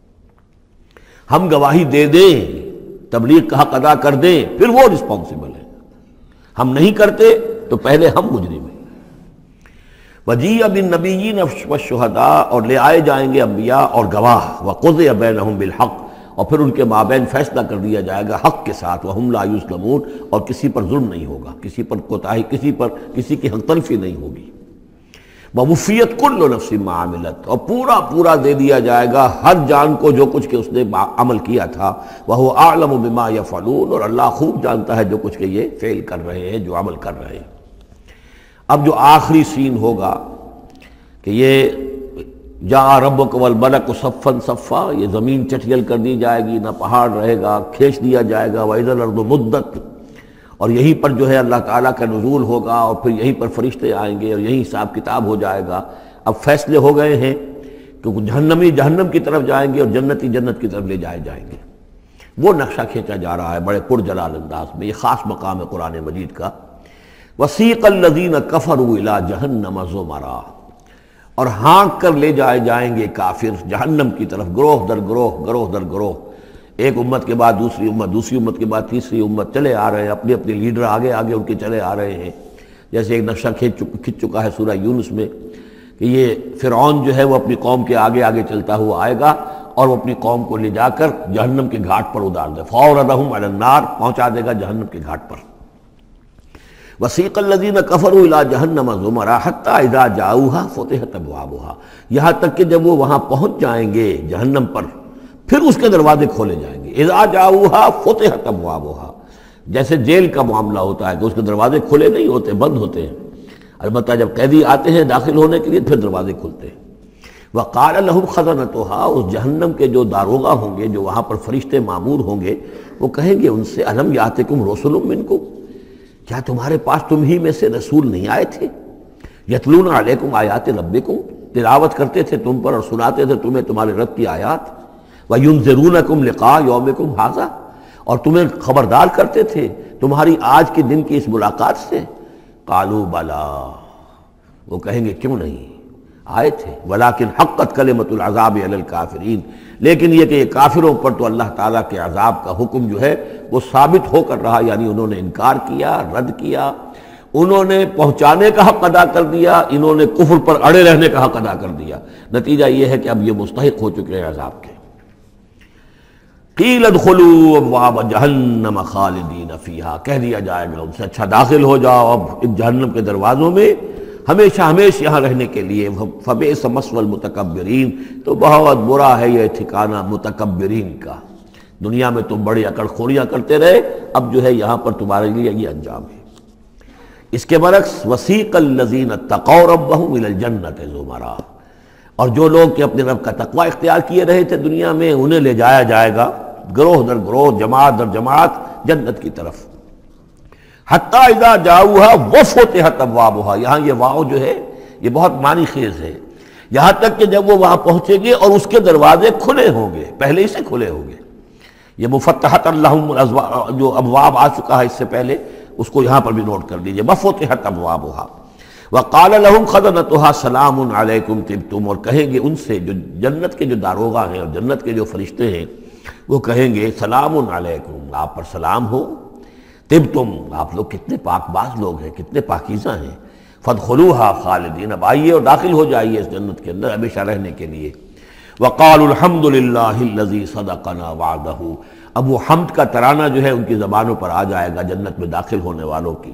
ہم گواہی دے دیں، تبلیغ کا حق ادا کر دیں، پھر وہ رسپانسبل ہے۔ ہم نہیں کرتے تو پہلے ہم مجرم ہیں۔ وجیء بالنبیین والشہداء، اور لے آئے جائیں گے انبیاء اور گواہ، وقضی بینہم بالحق، اور پھر ان کے مابین فیصلہ کر دیا جائے گا حق کے ساتھ، وہم لا یظلمون، اور کسی پر ظلم نہیں ہوگا، کسی پر کوتاہی، کسی پر کسی کی حق تلفی نہیں ہوگی۔ ووفیت کل نفس ما عملت، اور پورا پورا دے دیا جائے گا ہر جان کو جو کچھ کہ اس نے عمل کیا تھا، وہو اعلم بما یفعلون، اور اللہ خوب جانتا ہے جو کچھ کہ یہ فعل کر رہے ہیں، جو عمل کر رہے ہیں۔ اب جو آخری سین ہوگا کہ یہ جاء ربک والملک صفا صفا، یہ زمین چٹیل کر دی جائے گی، نہ پہاڑ رہے گا، کھینچ دیا جائے گا، وَإِذَا الْأَرْضُ مُدَّتْ، اور یہیں پر جو ہے اللہ تعالیٰ کا نزول ہوگا، اور پھر یہیں پر فرشتے آئیں گے اور یہیں حساب کتاب ہو جائے گا۔ اب فیصلے ہو گئے ہیں کہ جہنمی جہنم کی طرف جائیں گے اور جنتی جنت کی طرف لے جائے جائیں گے۔ وہ نقشہ کھینچا جا رہا ہے بڑے پرجلال انداز میں، یہ خاص مقام ہے قرآن مجید کا۔ وَسِيقَ الَّذِينَ كَفَرُوا إِلَىٰ جَهَنَّمَ زُمَرًا، اور ہانک کر لے جائے جائیں گے کافر جہنم کی طرف، گروہ در گروہ، گروہ در گروہ، ایک امت کے بعد دوسری امت، دوسری امت کے بعد تیسری امت، چلے آ رہے ہیں، اپنے اپنے لیڈر آگے آگے ان کے چلے آ رہے ہیں۔ جیسے ایک نقشہ کھینچ کھنچ چکا ہے سورہ یونس میں کہ یہ فرعون جو ہے وہ اپنی قوم کے آگے آگے چلتا ہوا آئے گا اور وہ اپنی قوم کو لے جا کر جہنم کے گھاٹ پر اتار دے، فَأَوْرَدَهُمْ عَلَى النَّارِ، پہنچا دے گا جہنم کے گھاٹ پر۔ وَسِيقَ الَّذِينَ كَفَرُوا إِلَىٰ جَهَنَّمَ زُمَرًا حَتَّىٰ إِذَا جَاءُوهَا فُتِحَتْ أَبْوَابُهَا، یہاں تک کہ جب وہ وہاں پہنچ جائیں گے جہنم پر، پھر اس کے دروازے کھولے جائیں گے۔ اذا جاؤها فتحت ابوابها، جیسے جیل کا معاملہ ہوتا ہے کہ اس کے دروازے کھلے نہیں ہوتے، بند ہوتے ہیں، البتہ جب قیدی آتے ہیں داخل ہونے کے لیے پھر دروازے کھلتے ہیں۔ وقال لهم خزنتها، اس جہنم کے جو داروغہ ہوں گے، جو وہاں پر فرشتے مامور ہوں گے، وہ کہیں گے ان سے الم یاتکم رسل منکم، کیا تمہارے پاس تم ہی میں سے رسول نہیں آئے تھے؟ یتلون علیکم آیات ربکم، تلاوت کرتے تھے تم پر اور سناتے تھے تمہیں تمہارے رب کی آیات، وَيُنذِرُونَكُمْ لِقَاءَ يَوْمِكُمْ هَذَا، اور تمہیں خبردار کرتے تھے تمہاری آج کے دن کی اس ملاقات سے۔ قالوا بلا، وہ کہیں گے کیوں نہیں، آئے تھے، ولیکن حقت کلمۃ العذاب علی الکافرین، لیکن یہ کہ یہ کافروں پر تو اللہ تعالیٰ کے عذاب کا حکم جو ہے وہ ثابت ہو کر رہا، یعنی انہوں نے انکار کیا، رد کیا، انہوں نے پہنچانے کا حق ادا کر دیا، انہوں نے کفر پر اڑے رہنے کا حق ادا کر دیا۔ نتیجہ یہ ہے کہ اب یہ مستحق ہو چکے ہیں عذاب کے۔ قیل ادخلوا ابواب جہنم خالدین فیہا، کہہ دیا جائے گا ان سے اچھا داخل ہو جاؤ اب ان جہنم کے دروازوں میں ہمیشہ ہمیشہ یہاں رہنے کے لیے۔ فبئس مثوى المتکبرین، تو بہت برا ہے یہ ٹھکانہ متکبرین کا، دنیا میں تم بڑی اکڑ خوریاں کرتے رہے، اب جو ہے یہاں پر تمہارے لیے یہ انجام ہے۔ اس کے برعکس وسیق الذین اتقوا ربهم الى الجنۃ زمرا، اور جو لوگ کہ اپنے رب کا تقوی اختیار کیے رہے تھے دنیا میں، انہیں لے جایا جائے گا گروہ در گروہ، جماعت در جماعت جنت کی طرف۔ حتیٰ اذا جاؤها وفتحت ابوابها، یہاں یہ واو جو ہے یہ بہت معنی خیز ہے، یہاں تک کہ جب وہ وہاں پہنچیں گے اور اس کے دروازے کھلے ہوں گے، پہلے ہی سے کھلے ہوں گے۔ یہ مفتحت اللہم جو ابواب آ چکا ہے اس سے پہلے، اس کو یہاں پر بھی نوٹ کر دیجئے، وفتحت ابوابها وقال لهم خزنتها سلام علیکم طبتم، اور کہیں گے ان سے جو جنت کے جو داروغہ ہیں اور جنت کے جو فرشتے ہیں، وہ کہیں گے سلام علیکم، آپ پر سلام ہو، طبتم، آپ لوگ کتنے پاک باز لوگ ہیں، کتنے پاکیزہ ہیں، فادخلوها خالدین، اب آئیے اور داخل ہو جائیے اس جنت کے اندر ہمیشہ رہنے کے لیے۔ وقالوا الحمد للہ الذی صدقنا وعدہ، اب وہ حمد کا ترانہ جو ہے ان کی زبانوں پر آ جائے گا جنت میں داخل ہونے والوں کی۔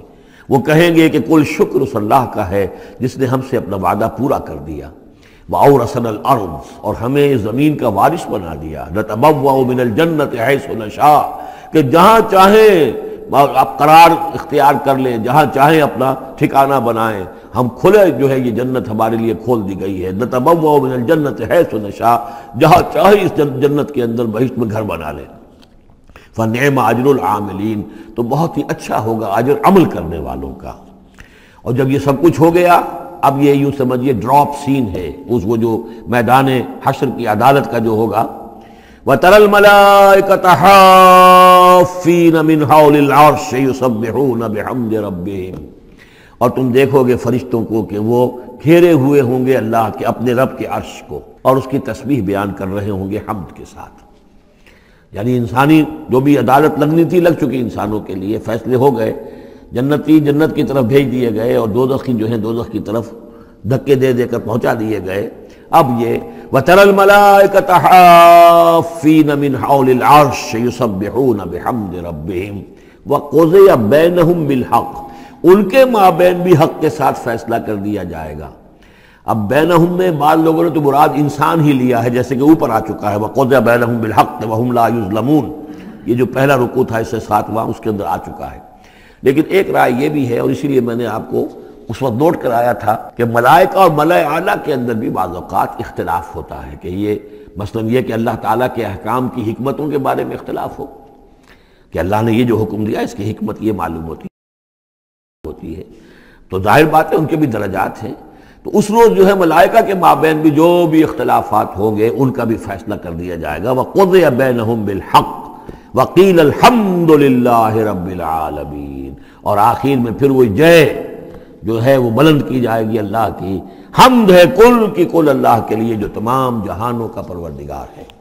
وہ کہیں گے کہ کل شکر اس اللہ کا ہے جس نے ہم سے اپنا وعدہ پورا کر دیا، وَأَوْرَثَنَا الْأَرْضَ، اور ہمیں زمین کا وارث بنا دیا، نَتَبَوَّأُ مِنَ الْجَنَّةِ حَيْثُ نَشَاءُ، کہ جہاں چاہیں آپ قرار اختیار کر لیں، جہاں چاہیں اپنا ٹھکانہ بنائیں، ہم کھلے جو ہے یہ جنت ہمارے لیے کھول دی گئی ہے، نَتَبَوَّأُ مِنَ الْجَنَّةِ حَيْثُ نَشَاءُ، جہاں چاہیں اس جنت کے اندر بہشت میں گھر بنا لیں۔ فَنِعْمَ أَجْرُ الْعَامِلِينَ، تو بہت ہی اچھا ہوگا اجر عمل کرنے والوں کا۔ اور جب یہ سب کچھ ہو گیا، اب یہ یوں سمجھیے ڈراپ سین ہے اس وہ جو میدان حشر کی عدالت کا جو ہوگا، وَتَرَى الْمَلَائِكَةَ حَافِّينَ مِنْ حَوْلِ الْعَرْشِ يُسَبِّحُونَ بِحَمْدِ رَبِّهِمْ، اور تم دیکھو گے فرشتوں کو کہ وہ گھیرے ہوئے ہوں گے اللہ کے اپنے رب کے عرش کو، اور اس کی تسبیح بیان کر رہے ہوں گے حمد کے ساتھ۔ یعنی انسانی جو بھی عدالت لگنی تھی لگ چکی، انسانوں کے لیے فیصلے ہو گئے، جنتی جنت کی طرف بھیج دیے گئے اور دوزخی جو ہیں دوزخ کی طرف دھکے دے دے کر پہنچا دیے گئے۔ اب یہ وَتَرَى الْمَلَائِكَةَ حَافِّينَ مِنْ حَوْلِ الْعَرْشِ يُسَبِّحُونَ بِحَمْدِ رَبِّهِمْ وَقُضِيَ بَيْنَهُمْ بِالْحَقِّ، ان کے مابین بھی حق کے ساتھ فیصلہ کر دیا جائے گا۔ اب بینہم میں بعض لوگوں نے تو مراد انسان ہی لیا ہے، جیسے کہ اوپر آ چکا ہے وَقُضِيَ بَيْنَهُمْ بِالْحَقِّ وَهُمْ لَا يُظْلَمُونَ، یہ جو پہلا رکوع تھا اس سے ساتواں اس کے اندر آ چکا ہے۔ لیکن ایک رائے یہ بھی ہے، اور اسی لیے میں نے آپ کو اس وقت نوٹ کرایا تھا کہ ملائکہ اور ملائے اعلیٰ کے اندر بھی بعض اوقات اختلاف ہوتا ہے، کہ یہ مثلا یہ کہ اللہ تعالیٰ کے احکام کی حکمتوں کے بارے میں اختلاف ہو، کہ اللہ نے یہ جو حکم دیا اس کی حکمت یہ معلوم ہوتی ہوتی ہے، تو ظاہر بات ہے ان کے بھی درجات ہیں۔ تو اس روز جو ہے ملائکہ کے مابین بھی جو بھی اختلافات ہوں گے ان کا بھی فیصلہ کر دیا جائے گا۔ وَقُضِيَ بَيْنَهُمْ بِالْحَقِّ وَقِيلَ الْحَمْدُ لِلَّهِ رَبِّ الْعَالَمِينَ، اور آخر میں پھر وہ جے جو ہے وہ بلند کی جائے گی اللہ کی، حمد ہے کل کی کل اللہ کے لیے جو تمام جہانوں کا پروردگار ہے۔